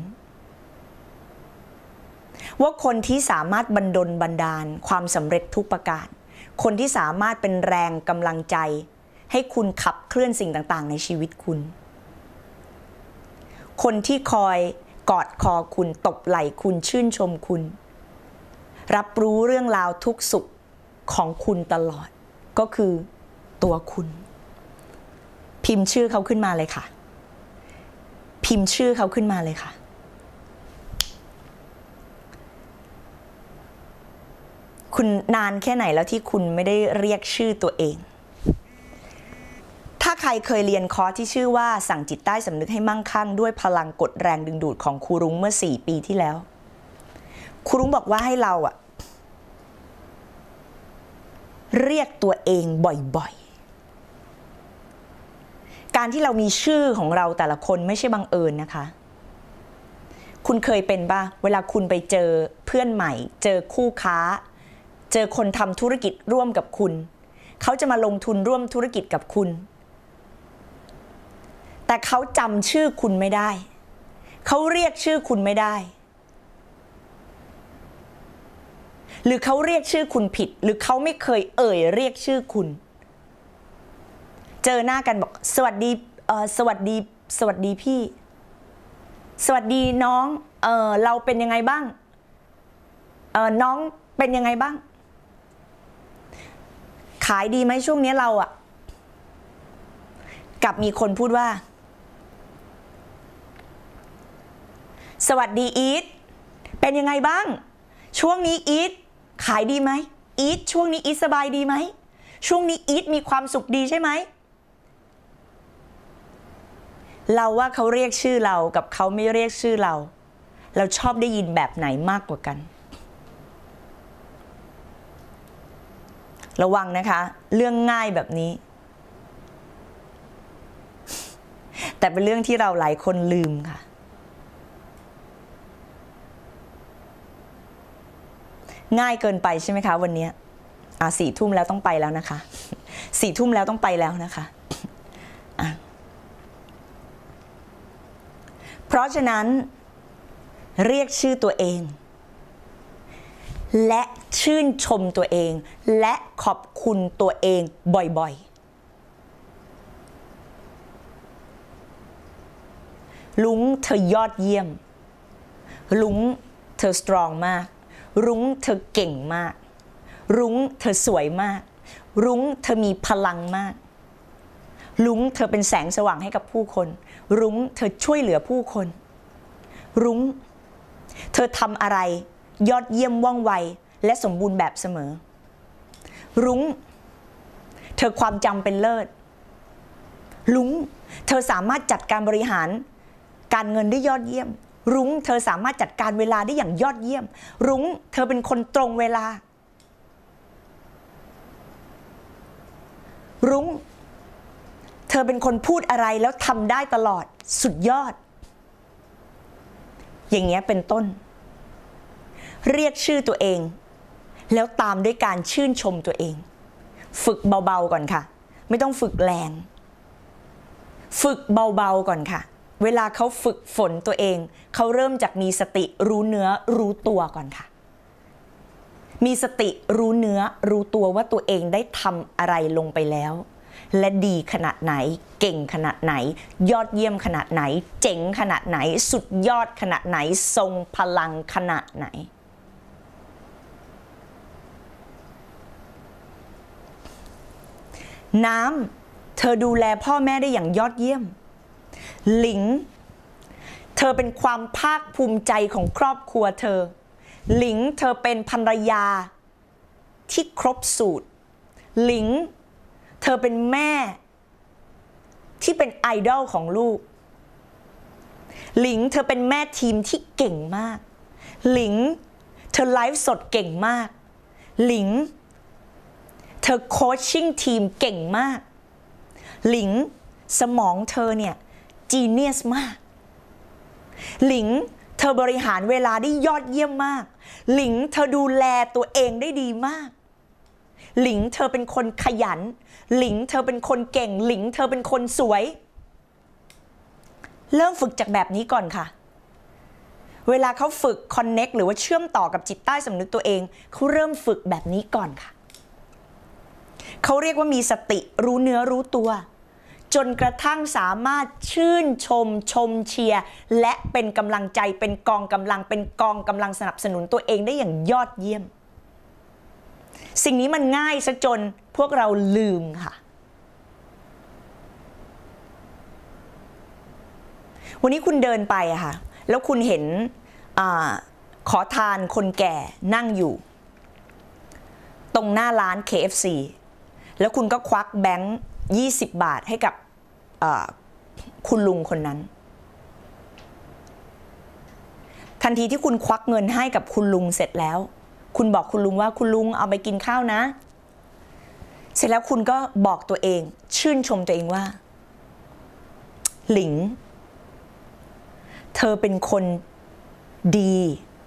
ว่าคนที่สามารถบันดาลความสำเร็จทุกประการคนที่สามารถเป็นแรงกำลังใจให้คุณขับเคลื่อนสิ่งต่างๆในชีวิตคุณคนที่คอยกอดคอคุณตบไหล่คุณชื่นชมคุณรับรู้เรื่องราวทุกสุขของคุณตลอดก็คือตัวคุณพิมพ์ชื่อเขาขึ้นมาเลยค่ะพิมพ์ชื่อเขาขึ้นมาเลยค่ะคุณนานแค่ไหนแล้วที่คุณไม่ได้เรียกชื่อตัวเองถ้าใครเคยเรียนคอร์สที่ชื่อว่าสั่งจิตใต้สำนึกให้มั่งคั่งด้วยพลังกดแรงดึงดูดของครูรุ้งเมื่อ4 ปีที่แล้วครูรุ้งบอกว่าให้เราเรียกตัวเองบ่อยๆการที่เรามีชื่อของเราแต่ละคนไม่ใช่บังเอิญนะคะคุณเคยเป็นป่ะเวลาคุณไปเจอเพื่อนใหม่เจอคู่ค้าเจอคนทำธุรกิจร่วมกับคุณเขาจะมาลงทุนร่วมธุรกิจกับคุณแต่เขาจำชื่อคุณไม่ได้เขาเรียกชื่อคุณไม่ได้หรือเขาเรียกชื่อคุณผิดหรือเขาไม่เคยเรียกชื่อคุณเจอหน้ากันบอกสวัสดีพี่สวัสดีน้องเราเป็นยังไงบ้างน้องเป็นยังไงบ้างขายดีไหมช่วงนี้เราอะกับมีคนพูดว่าสวัสดีอีทเป็นยังไงบ้างช่วงนี้อีทขายดีไหมอีทช่วงนี้อีทสบายดีไหมช่วงนี้อีทมีความสุขดีใช่ไหมเราว่าเขาเรียกชื่อเรากับเขาไม่เรียกชื่อเราชอบได้ยินแบบไหนมากกว่ากันระวังนะคะเรื่องง่ายแบบนี้แต่เป็นเรื่องที่เราหลายคนลืมค่ะง่ายเกินไปใช่ไหมคะวันนี้4 ทุ่มแล้วต้องไปแล้วนะคะ4 ทุ่มแล้วต้องไปแล้วนะคะเพราะฉะนั้นเรียกชื่อตัวเองและชื่นชมตัวเองและขอบคุณตัวเองบ่อยๆลุงเธอยอดเยี่ยมลุงเธอสตรองมากรุ้งเธอเก่งมากรุ้งเธอสวยมากรุ้งเธอมีพลังมากรุ้งเธอเป็นแสงสว่างให้กับผู้คนรุ้งเธอช่วยเหลือผู้คนรุ้งเธอทำอะไรยอดเยี่ยมว่องไวและสมบูรณ์แบบเสมอรุ้งเธอความจำเป็นเลิศรุ้งเธอสามารถจัดการบริหารการเงินได้ยอดเยี่ยมรุ้งเธอสามารถจัดการเวลาได้อย่างยอดเยี่ยมรุ้งเธอเป็นคนตรงเวลารุ้งเธอเป็นคนพูดอะไรแล้วทำได้ตลอดสุดยอดอย่างเงี้ยเป็นต้นเรียกชื่อตัวเองแล้วตามด้วยการชื่นชมตัวเองฝึกเบาๆก่อนค่ะไม่ต้องฝึกแรงฝึกเบาๆก่อนค่ะเวลาเขาฝึกฝนตัวเองเขาเริ่มจากมีสติรู้เนื้อรู้ตัวก่อนค่ะมีสติรู้เนื้อรู้ตัวว่าตัวเองได้ทำอะไรลงไปแล้วและดีขนาดไหนเก่งขนาดไหนยอดเยี่ยมขนาดไหนเจ๋งขนาดไหนสุดยอดขนาดไหนทรงพลังขนาดไหนน้ำเธอดูแลพ่อแม่ได้อย่างยอดเยี่ยมหลิงเธอเป็นความภาคภูมิใจของครอบครัวเธอหลิงเธอเป็นภรรยาที่ครบสูตรหลิงเธอเป็นแม่ที่เป็นไอดอลของลูกหลิงเธอเป็นแม่ทีมที่เก่งมากหลิงเธอไลฟ์สดเก่งมากหลิงเธอโคชชิ่งทีมเก่งมากหลิงสมองเธอเนี่ยจีเนียสมากหลิงเธอบริหารเวลาได้ยอดเยี่ยมมากหลิงเธอดูแลตัวเองได้ดีมากหลิงเธอเป็นคนขยันหลิงเธอเป็นคนเก่งหลิงเธอเป็นคนสวยเริ่มฝึกจากแบบนี้ก่อนค่ะเวลาเขาฝึกคอนเน็กหรือว่าเชื่อมต่อกับจิตใต้สำนึกตัวเองเขาเริ่มฝึกแบบนี้ก่อนค่ะเขาเรียกว่ามีสติรู้เนื้อรู้ตัวจนกระทั่งสามารถชื่นชมเชียร์และเป็นกำลังใจเป็นกองกำลังสนับสนุนตัวเองได้อย่างยอดเยี่ยมสิ่งนี้มันง่ายซะจนพวกเราลืมค่ะวันนี้คุณเดินไปอะค่ะแล้วคุณเห็นขอทานคนแก่นั่งอยู่ตรงหน้าร้าน KFC แล้วคุณก็ควักแบงค์20 บาทให้กับคุณลุงคนนั้นทันทีที่คุณควักเงินให้กับคุณลุงเสร็จแล้วคุณบอกคุณลุงว่าคุณลุงเอาไปกินข้าวนะเสร็จแล้วคุณก็บอกตัวเองชื่นชมตัวเองว่าหลิงเธอเป็นคนดี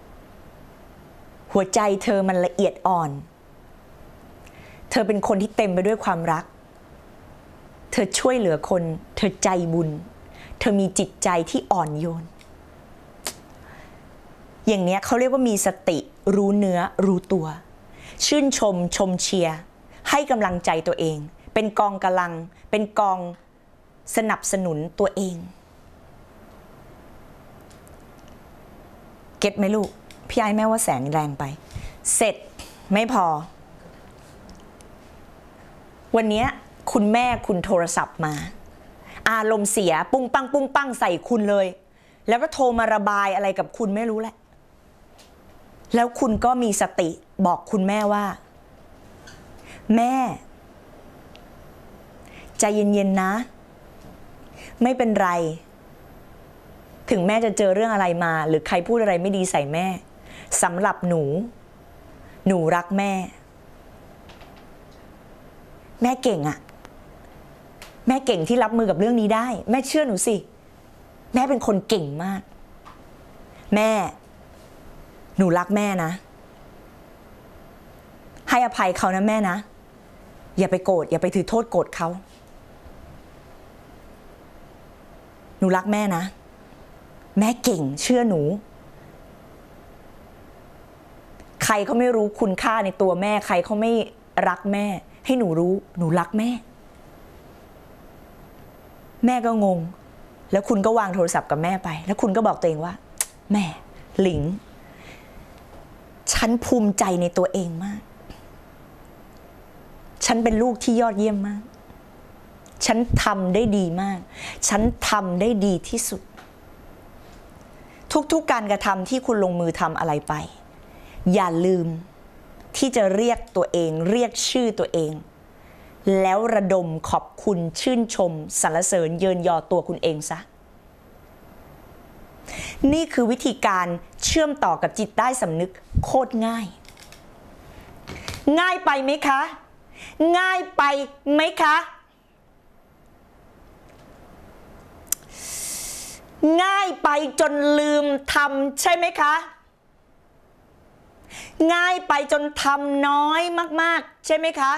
หัวใจเธอมันละเอียดอ่อนเธอเป็นคนที่เต็มไปด้วยความรักเธอช่วยเหลือคนเธอใจบุญเธอมีจิตใจที่อ่อนโยนอย่างนี้เขาเรียกว่ามีสติรู้เนื้อรู้ตัวชื่นชมเชียร์ให้กำลังใจตัวเองเป็นกองกำลังเป็นกองสนับสนุนตัวเองเก็ตไหมลูกพี่ไอ้แม่ว่าแสงแรงไปเสร็จไม่พอวันนี้คุณแม่คุณโทรศัพท์มาอารมณ์เสียปุ้งปังใส่คุณเลยแล้วก็โทรมาระบายอะไรกับคุณไม่รู้แหละแล้วคุณก็มีสติบอกคุณแม่ว่าแม่ใจเย็นๆนะไม่เป็นไรถึงแม่จะเจอเรื่องอะไรมาหรือใครพูดอะไรไม่ดีใส่แม่สำหรับหนูรักแม่เก่งอะแม่เก่งที่รับมือกับเรื่องนี้ได้แม่เชื่อหนูสิแม่เป็นคนเก่งมากแม่หนูรักแม่นะให้อภัยเขานะแม่นะอย่าไปโกรธอย่าไปถือโทษโกรธเขาหนูรักแม่นะแม่เก่งเชื่อหนูใครเขาไม่รู้คุณค่าในตัวแม่ใครเขาไม่รักแม่ให้หนูรู้หนูรักแม่แม่ก็งงแล้วคุณก็วางโทรศัพท์กับแม่ไปแล้วคุณก็บอกตัวเองว่าแม่หลิงฉันภูมิใจในตัวเองมากฉันเป็นลูกที่ยอดเยี่ยมมากฉันทำได้ดีมากฉันทำได้ดีที่สุดทุกการกระทำที่คุณลงมือทำอะไรไปอย่าลืมที่จะเรียกตัวเองเรียกชื่อตัวเองแล้วระดมขอบคุณชื่นชมสรรเสริญเยินยอตัวคุณเองซะนี่คือวิธีการเชื่อมต่อกับจิตใต้สำนึกโคตรง่ายง่ายไปไหมคะง่ายไปไหมคะง่ายไปจนลืมทำใช่ไหมคะง่ายไปจนทำน้อยมากๆใช่ไหมคะ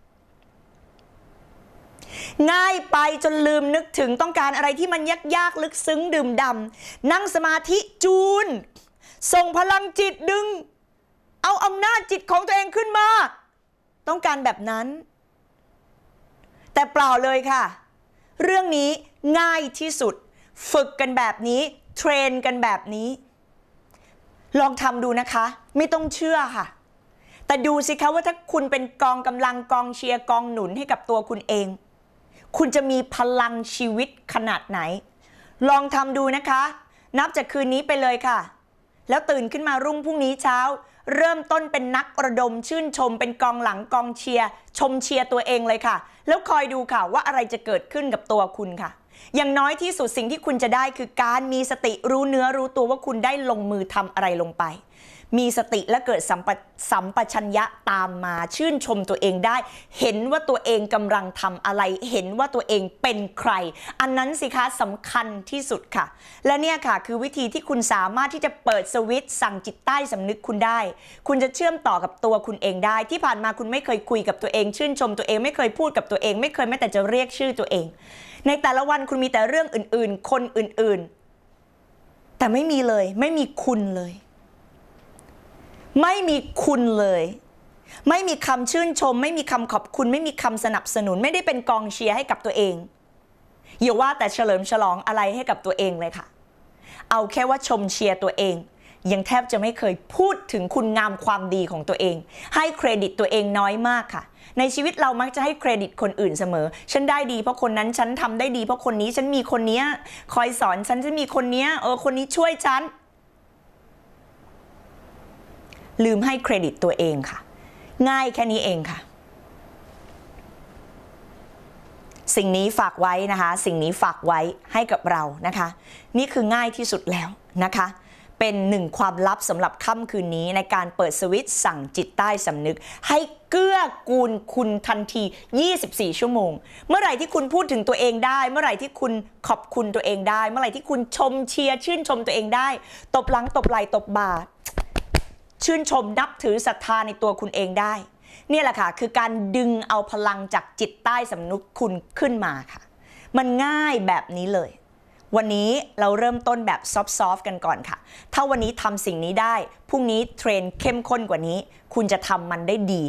ง่ายไปจนลืมนึกถึงต้องการอะไรที่มันยากๆลึกซึ้งดื่มด่ำนั่งสมาธิจูนส่งพลังจิตดึงเอาอำนาจจิตของตัวเองขึ้นมาต้องการแบบนั้นแต่เปล่าเลยค่ะเรื่องนี้ง่ายที่สุดฝึกกันแบบนี้เทรนกันแบบนี้ลองทำดูนะคะไม่ต้องเชื่อค่ะแต่ดูสิคะว่าถ้าคุณเป็นกองกำลังกองเชียร์กองหนุนให้กับตัวคุณเองคุณจะมีพลังชีวิตขนาดไหนลองทำดูนะคะนับจากคืนนี้ไปเลยค่ะแล้วตื่นขึ้นมารุ่งพรุ่งนี้เช้าเริ่มต้นเป็นนักระดมชื่นชมเป็นกองหลังกองเชียร์ชมเชียร์ตัวเองเลยค่ะแล้วคอยดูค่ะว่าอะไรจะเกิดขึ้นกับตัวคุณค่ะอย่างน้อยที่สุดสิ่งที่คุณจะได้คือการมีสติรู้เนื้อรู้ตัวว่าคุณได้ลงมือทำอะไรลงไปมีสติและเกิดสัมปชัญญะตามมาชื่นชมตัวเองได้เห็นว่าตัวเองกำลังทำอะไรเห็นว่าตัวเองเป็นใครอันนั้นสิคะสำคัญที่สุดค่ะและเนี่ยค่ะคือวิธีที่คุณสามารถที่จะเปิดสวิตช์สั่งจิตใต้สำนึกคุณได้คุณจะเชื่อมต่อกับตัวคุณเองได้ที่ผ่านมาคุณไม่เคยคุยกับตัวเองชื่นชมตัวเองไม่เคยพูดกับตัวเองไม่เคยแม้แต่จะเรียกชื่อตัวเองในแต่ละวันคุณมีแต่เรื่องอื่นๆคนอื่นๆแต่ไม่มีเลยไม่มีคุณเลยไม่มีคุณเลยไม่มีคำชื่นชมไม่มีคำขอบคุณไม่มีคำสนับสนุนไม่ได้เป็นกองเชียร์ให้กับตัวเองอย่าว่าแต่เฉลิมฉลองอะไรให้กับตัวเองเลยค่ะเอาแค่ว่าชมเชียร์ตัวเองยังแทบจะไม่เคยพูดถึงคุณงามความดีของตัวเองให้เครดิตตัวเองน้อยมากค่ะในชีวิตเรามักจะให้เครดิตคนอื่นเสมอฉันได้ดีเพราะคนนั้นฉันทำได้ดีเพราะคนนี้ฉันมีคนนี้คอยสอนฉันมีคนนี้คนนี้ช่วยฉันลืมให้เครดิตตัวเองค่ะง่ายแค่นี้เองค่ะสิ่งนี้ฝากไว้นะคะสิ่งนี้ฝากไว้ให้กับเรานะคะนี่คือง่ายที่สุดแล้วนะคะเป็นหนึ่งความลับสำหรับค่ำคืนนี้ในการเปิดสวิตช์สั่งจิตใต้สำนึกให้เกื้อกูลคุณทันที24ชั่วโมงเมื่อไหร่ที่คุณพูดถึงตัวเองได้เมื่อไหร่ที่คุณขอบคุณตัวเองได้เมื่อไหร่ที่คุณชมเชียร์ชื่นชมตัวเองได้ตบหลังตบไหล่ตบบ่าชื่นชมนับถือศรัทธาในตัวคุณเองได้นี่แหละค่ะคือการดึงเอาพลังจากจิตใต้สำนึกคุณขึ้นมาค่ะมันง่ายแบบนี้เลยวันนี้เราเริ่มต้นแบบซอฟต์ๆกันก่อนค่ะถ้าวันนี้ทำสิ่งนี้ได้พรุ่งนี้เทรนเข้มข้นกว่านี้คุณจะทำมันได้ดีค่ะ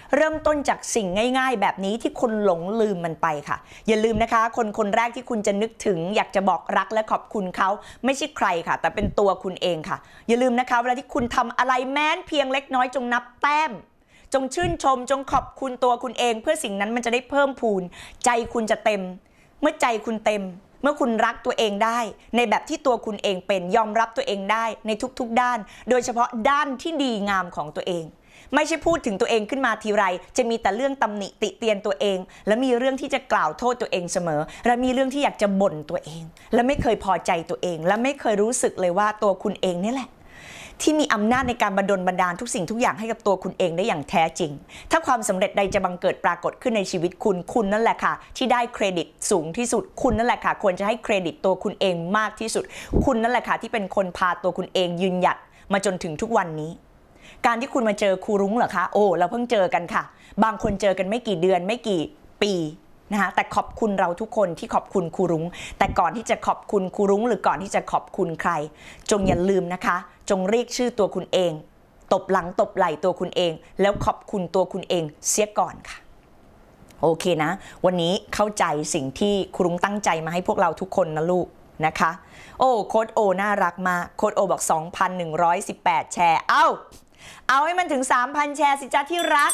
เริ่มต้นจากสิ่งง่ายๆแบบนี้ที่คุณหลงลืมมันไปค่ะอย่าลืมนะคะคนแรกที่คุณจะนึกถึงอยากจะบอกรักและขอบคุณเขาไม่ใช่ใครค่ะแต่เป็นตัวคุณเองค่ะอย่าลืมนะคะเวลาที่คุณทำอะไรแม้นเพียงเล็กน้อยจงนับแต้มจงชื่นชมจงขอบคุณตัวคุณเองเพื่อสิ่งนั้นมันจะได้เพิ่มพูนใจคุณจะเต็มเมื่อใจคุณเต็มเมื่อคุณรักตัวเองได้ในแบบที่ตัวคุณเองเป็นยอมรับตัวเองได้ในทุกๆด้านโดยเฉพาะด้านที่ดีงามของตัวเองไม่ใช่พูดถึงตัวเองขึ้นมาทีไรจะมีแต่เรื่องตำหนิติเตียนตัวเองและมีเรื่องที่จะกล่าวโทษตัวเองเสมอและมีเรื่องที่อยากจะบ่นตัวเองและไม่เคยพอใจตัวเองและไม่เคยรู้สึกเลยว่าตัวคุณเองนี่แหละที่มีอำนาจในการบันดาลทุกสิ่งทุกอย่างให้กับตัวคุณเองได้อย่างแท้จริงถ้าความสำเร็จใดจะบังเกิดปรากฏขึ้นในชีวิตคุณนั่นแหละค่ะที่ได้เครดิตสูงที่สุดคุณนั่นแหละค่ะควรจะให้เครดิตตัวคุณเองมากที่สุดคุณนั่นแหละค่ะที่เป็นคนพาตัวคุณเองยืนหยัดมาจนถึงทุกวันนี้การที่คุณมาเจอครูรุ้งเหรอคะโอ้เราเพิ่งเจอกันค่ะบางคนเจอกันไม่กี่เดือนไม่กี่ปีนะคะแต่ขอบคุณเราทุกคนที่ขอบคุณครูรุ้งแต่ก่อนที่จะขอบคุณครูรุ้งหรือก่อนที่จะขอบคุณใครจงอย่าลืมนะคะจงเรียกชื่อตัวคุณเองตบหลังตบไหล่ตัวคุณเองแล้วขอบคุณตัวคุณเองเสียก่อนค่ะโอเคนะวันนี้เข้าใจสิ่งที่ครูรุ้งตั้งใจมาให้พวกเราทุกคนนะลูกนะคะโอ้โค้ดโอน่ารักมากโค้ดโอบอก 2,118 แชร์เอาให้มันถึง 3,000 แชร์สิจ้าที่รัก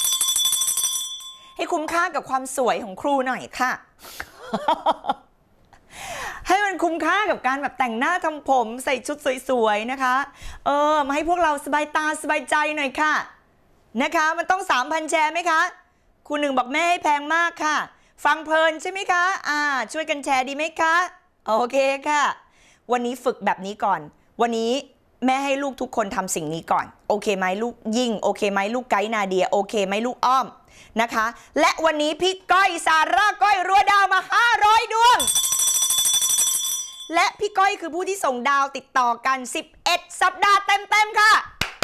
ให้คุ้มค่ากับความสวยของครูหน่อยค่ะ ให้มันคุ้มค่ากับการแบบแต่งหน้าทำผมใส่ชุดสวยๆนะคะมาให้พวกเราสบายตาสบายใจหน่อยค่ะนะคะมันต้อง 3,000 แชร์ไหมคะคุณหนึ่งบอกแม่ให้แพงมากค่ะฟังเพลินใช่ไหมคะช่วยกันแชร์ดีไหมคะโอเคค่ะวันนี้ฝึกแบบนี้ก่อนวันนี้แม่ให้ลูกทุกคนทำสิ่งนี้ก่อนโอเคไหมลูกยิ่งโอเคไหมลูกไกด์นาเดียโอเคไหมลูกอ้อมนะคะและวันนี้พี่ก้อยซาร่าก้อยรัวดาวมา500ดวงและพี่ก้อยคือผู้ที่ส่งดาวติดต่อกัน11สัปดาห์เต็มๆค่ะ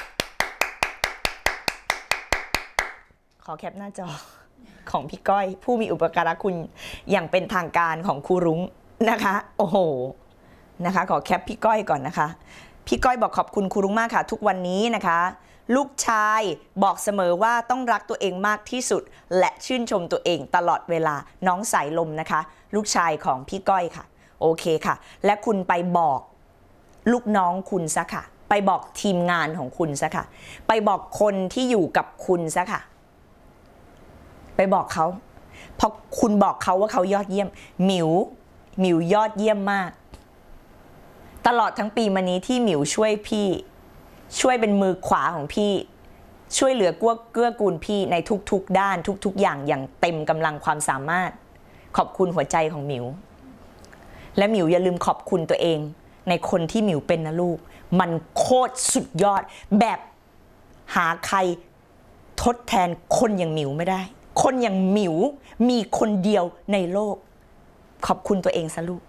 ขอแคปหน้าจอของพี่ก้อยผู้มีอุปการะคุณอย่างเป็นทางการของครูรุ้งนะคะโอ้โหนะคะขอแคปพี่ก้อยก่อนนะคะพี่ก้อยบอกขอบคุณครูรุ้งมากค่ะทุกวันนี้นะคะลูกชายบอกเสมอว่าต้องรักตัวเองมากที่สุดและชื่นชมตัวเองตลอดเวลาน้องสายลมนะคะลูกชายของพี่ก้อยค่ะโอเคค่ะและคุณไปบอกลูกน้องคุณซะค่ะไปบอกทีมงานของคุณซะค่ะไปบอกคนที่อยู่กับคุณซะค่ะไปบอกเขาเพราะคุณบอกเขาว่าเขายอดเยี่ยมหมิวยอดเยี่ยมมากตลอดทั้งปีมานี้ที่หมิวช่วยพี่ช่วยเป็นมือขวาของพี่ช่วยเหลือเกื้อกูลพี่ในทุกๆด้านทุกๆอย่างเต็มกำลังความสามารถขอบคุณหัวใจของหมิวและหมิวอย่าลืมขอบคุณตัวเองในคนที่หมิวเป็นนะลูกมันโคตรสุดยอดแบบหาใครทดแทนคนอย่างหมิวไม่ได้คนอย่างหมิวมีคนเดียวในโลกขอบคุณตัวเองซะลูก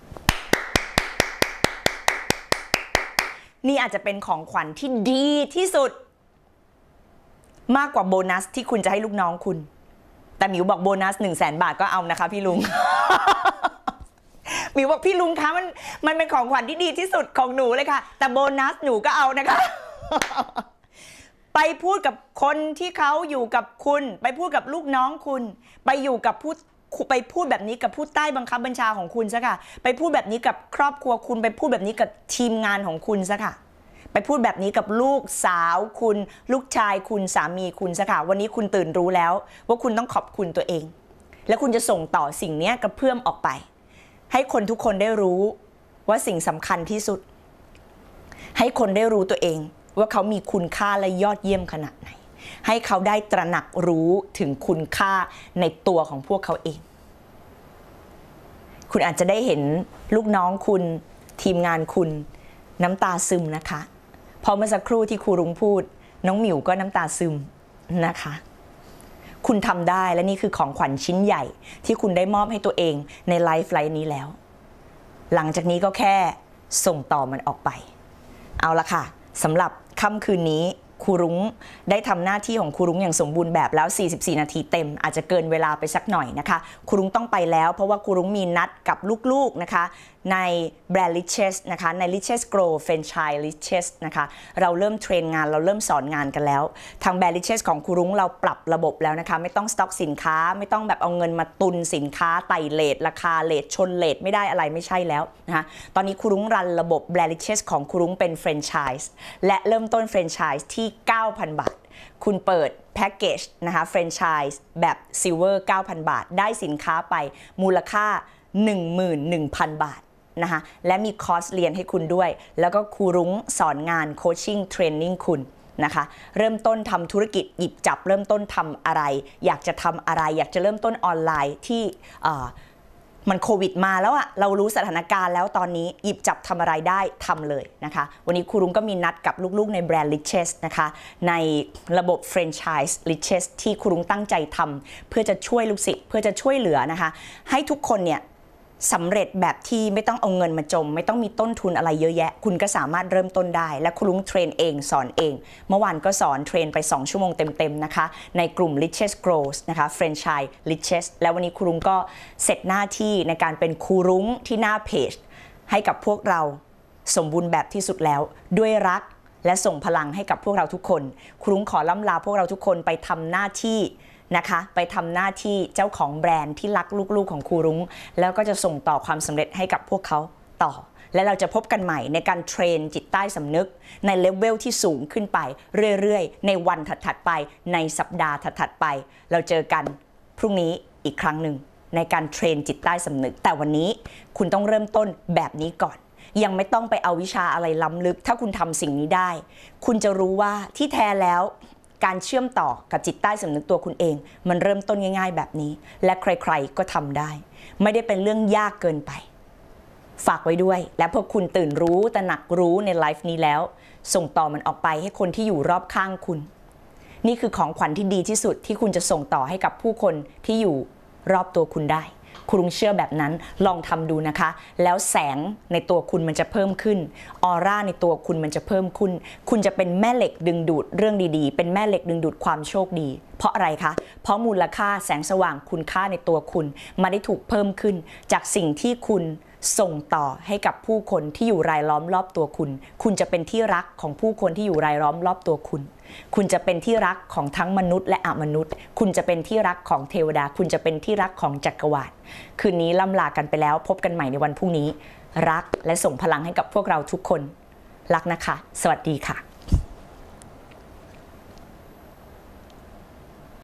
นี่อาจจะเป็นของขวัญที่ดีที่สุดมากกว่าโบนัสที่คุณจะให้ลูกน้องคุณแต่หมิวบอกโบนัส 100,000 บาทก็เอานะคะพี่ลุง หมิวบอกพี่ลุงคะมันเป็นของขวัญที่ดีที่สุดของหนูเลยค่ะแต่โบนัสหนูก็เอานะคะ ไปพูดกับคนที่เขาอยู่กับคุณไปพูดกับลูกน้องคุณไปอยู่กับไปพูดแบบนี้กับผู้ใต้บังคับบัญชาของคุณซะค่ะไปพูดแบบนี้กับครอบครัวคุณไปพูดแบบนี้กับทีมงานของคุณซะค่ะไปพูดแบบนี้กับลูกสาวคุณลูกชายคุณสามีคุณซะค่ะวันนี้คุณตื่นรู้แล้วว่าคุณต้องขอบคุณตัวเองและคุณจะส่งต่อสิ่งนี้กระเพื่อมออกไปให้คนทุกคนได้รู้ว่าสิ่งสำคัญที่สุดให้คนได้รู้ตัวเองว่าเขามีคุณค่าและยอดเยี่ยมขนาดไหนให้เขาได้ตระหนักรู้ถึงคุณค่าในตัวของพวกเขาเองคุณอาจจะได้เห็นลูกน้องคุณทีมงานคุณน้ำตาซึมนะคะพอเมื่อสักครู่ที่ครูรุ้งพูดน้องหมิวก็น้ำตาซึมนะคะคุณทำได้และนี่คือของขวัญชิ้นใหญ่ที่คุณได้มอบให้ตัวเองในไลฟ์นี้แล้วหลังจากนี้ก็แค่ส่งต่อมันออกไปเอาละค่ะสำหรับค่ำคืนนี้ครูรุ้งได้ทำหน้าที่ของครูรุ้งอย่างสมบูรณ์แบบแล้ว44นาทีเต็มอาจจะเกินเวลาไปสักหน่อยนะคะครูรุ้งต้องไปแล้วเพราะว่าครูรุ้งมีนัดกับลูกๆนะคะในแบรนด์ Riches นะคะใน Riches Grow Franchise Riches นะคะเราเริ่มเทรนงานเราเริ่มสอนงานกันแล้วทางแบรนด์ Riches ของครูรุ้งเราปรับระบบแล้วนะคะไม่ต้องสต็อกสินค้าไม่ต้องแบบเอาเงินมาตุนสินค้าไต่เรทราคาเรทชนเรทไม่ได้อะไรไม่ใช่แล้วนะคะตอนนี้ครูรุ้งรันระบบแบรนด์ Riches ของครูรุ้งเป็นแฟรนไชส์และเริ่มต้นแฟรนไชส์ที่ 9,000 บาทคุณเปิดแพ็กเกจนะคะแฟรนไชส์แบบซิลเวอร์ 9,000 บาทได้สินค้าไปมูลค่า 11,000 บาทนะคะและมีคอร์สเรียนให้คุณด้วยแล้วก็ครูรุ้งสอนงานโคชชิ่งเทรนนิ่งคุณนะคะเริ่มต้นทำธุรกิจหยิบจับเริ่มต้นทำอะไรอยากจะทำอะไรอยากจะเริ่มต้นออนไลน์ที่มันโควิดมาแล้วอะเรารู้สถานการณ์แล้วตอนนี้หยิบจับทำอะไรได้ทำเลยนะคะวันนี้ครูรุ้งก็มีนัดกับลูกๆในแบรนด์ Riches นะคะในระบบ Franchise Riches ที่ครูรุ้งตั้งใจทำเพื่อจะช่วยลูกศิษย์เพื่อจะช่วยเหลือนะคะให้ทุกคนเนี่ยสำเร็จแบบที่ไม่ต้องเอาเงินมาจมไม่ต้องมีต้นทุนอะไรเยอะแยะคุณก็สามารถเริ่มต้นได้และครูรุ้งเทรนเองสอนเองเมื่อวานก็สอนเทรนไป2ชั่วโมงเต็มๆนะคะในกลุ่ม Riches Grows นะคะ Franchise Riches แล้ววันนี้ครูรุ้งก็เสร็จหน้าที่ในการเป็นครูรุ้งที่หน้าเพจให้กับพวกเราสมบูรณ์แบบที่สุดแล้วด้วยรักและส่งพลังให้กับพวกเราทุกคนครูรุ้งขอล่ำลาพวกเราทุกคนไปทำหน้าที่นะคะไปทำหน้าที่เจ้าของแบรนด์ที่รักลูกๆของครูรุ้งแล้วก็จะส่งต่อความสำเร็จให้กับพวกเขาต่อและเราจะพบกันใหม่ในการเทรนจิตใต้สำนึกในเลเวลที่สูงขึ้นไปเรื่อยๆในวันถัดๆไปในสัปดาห์ถัดๆไปเราเจอกันพรุ่งนี้อีกครั้งหนึ่งในการเทรนจิตใต้สำนึกแต่วันนี้คุณต้องเริ่มต้นแบบนี้ก่อนยังไม่ต้องไปเอาวิชาอะไรล้ำลึกถ้าคุณทำสิ่งนี้ได้คุณจะรู้ว่าที่แท้แล้วการเชื่อมต่อกับจิตใต้สำนึกตัวคุณเองมันเริ่มต้นง่ายๆแบบนี้และใครๆก็ทำได้ไม่ได้เป็นเรื่องยากเกินไปฝากไว้ด้วยและพอคุณตื่นรู้ตระหนักรู้ในไลฟ์นี้แล้วส่งต่อมันออกไปให้คนที่อยู่รอบข้างคุณนี่คือของขวัญที่ดีที่สุดที่คุณจะส่งต่อให้กับผู้คนที่อยู่รอบตัวคุณได้ครูรุ้งเชื่อแบบนั้นลองทำดูนะคะแล้วแสงในตัวคุณมันจะเพิ่มขึ้นออร่าในตัวคุณมันจะเพิ่มขึ้นคุณจะเป็นแม่เหล็กดึงดูดเรื่องดีๆเป็นแม่เหล็กดึงดูดความโชคดีเพราะอะไรคะเพราะมูลค่าแสงสว่างคุณค่าในตัวคุณมาได้ถูกเพิ่มขึ้นจากสิ่งที่คุณส่งต่อให้กับผู้คนที่อยู่รายล้อมรอบตัวคุณคุณจะเป็นที่รักของผู้คนที่อยู่รายล้อมรอบตัวคุณคุณจะเป็นที่รักของทั้งมนุษย์และอมนุษย์คุณจะเป็นที่รักของเทวดาคุณจะเป็นที่รักของจักรวาลคืนนี้ล่ำลากันไปแล้วพบกันใหม่ในวันพรุ่งนี้รักและส่งพลังให้กับพวกเราทุกคนรักนะคะสวัสดีค่ะ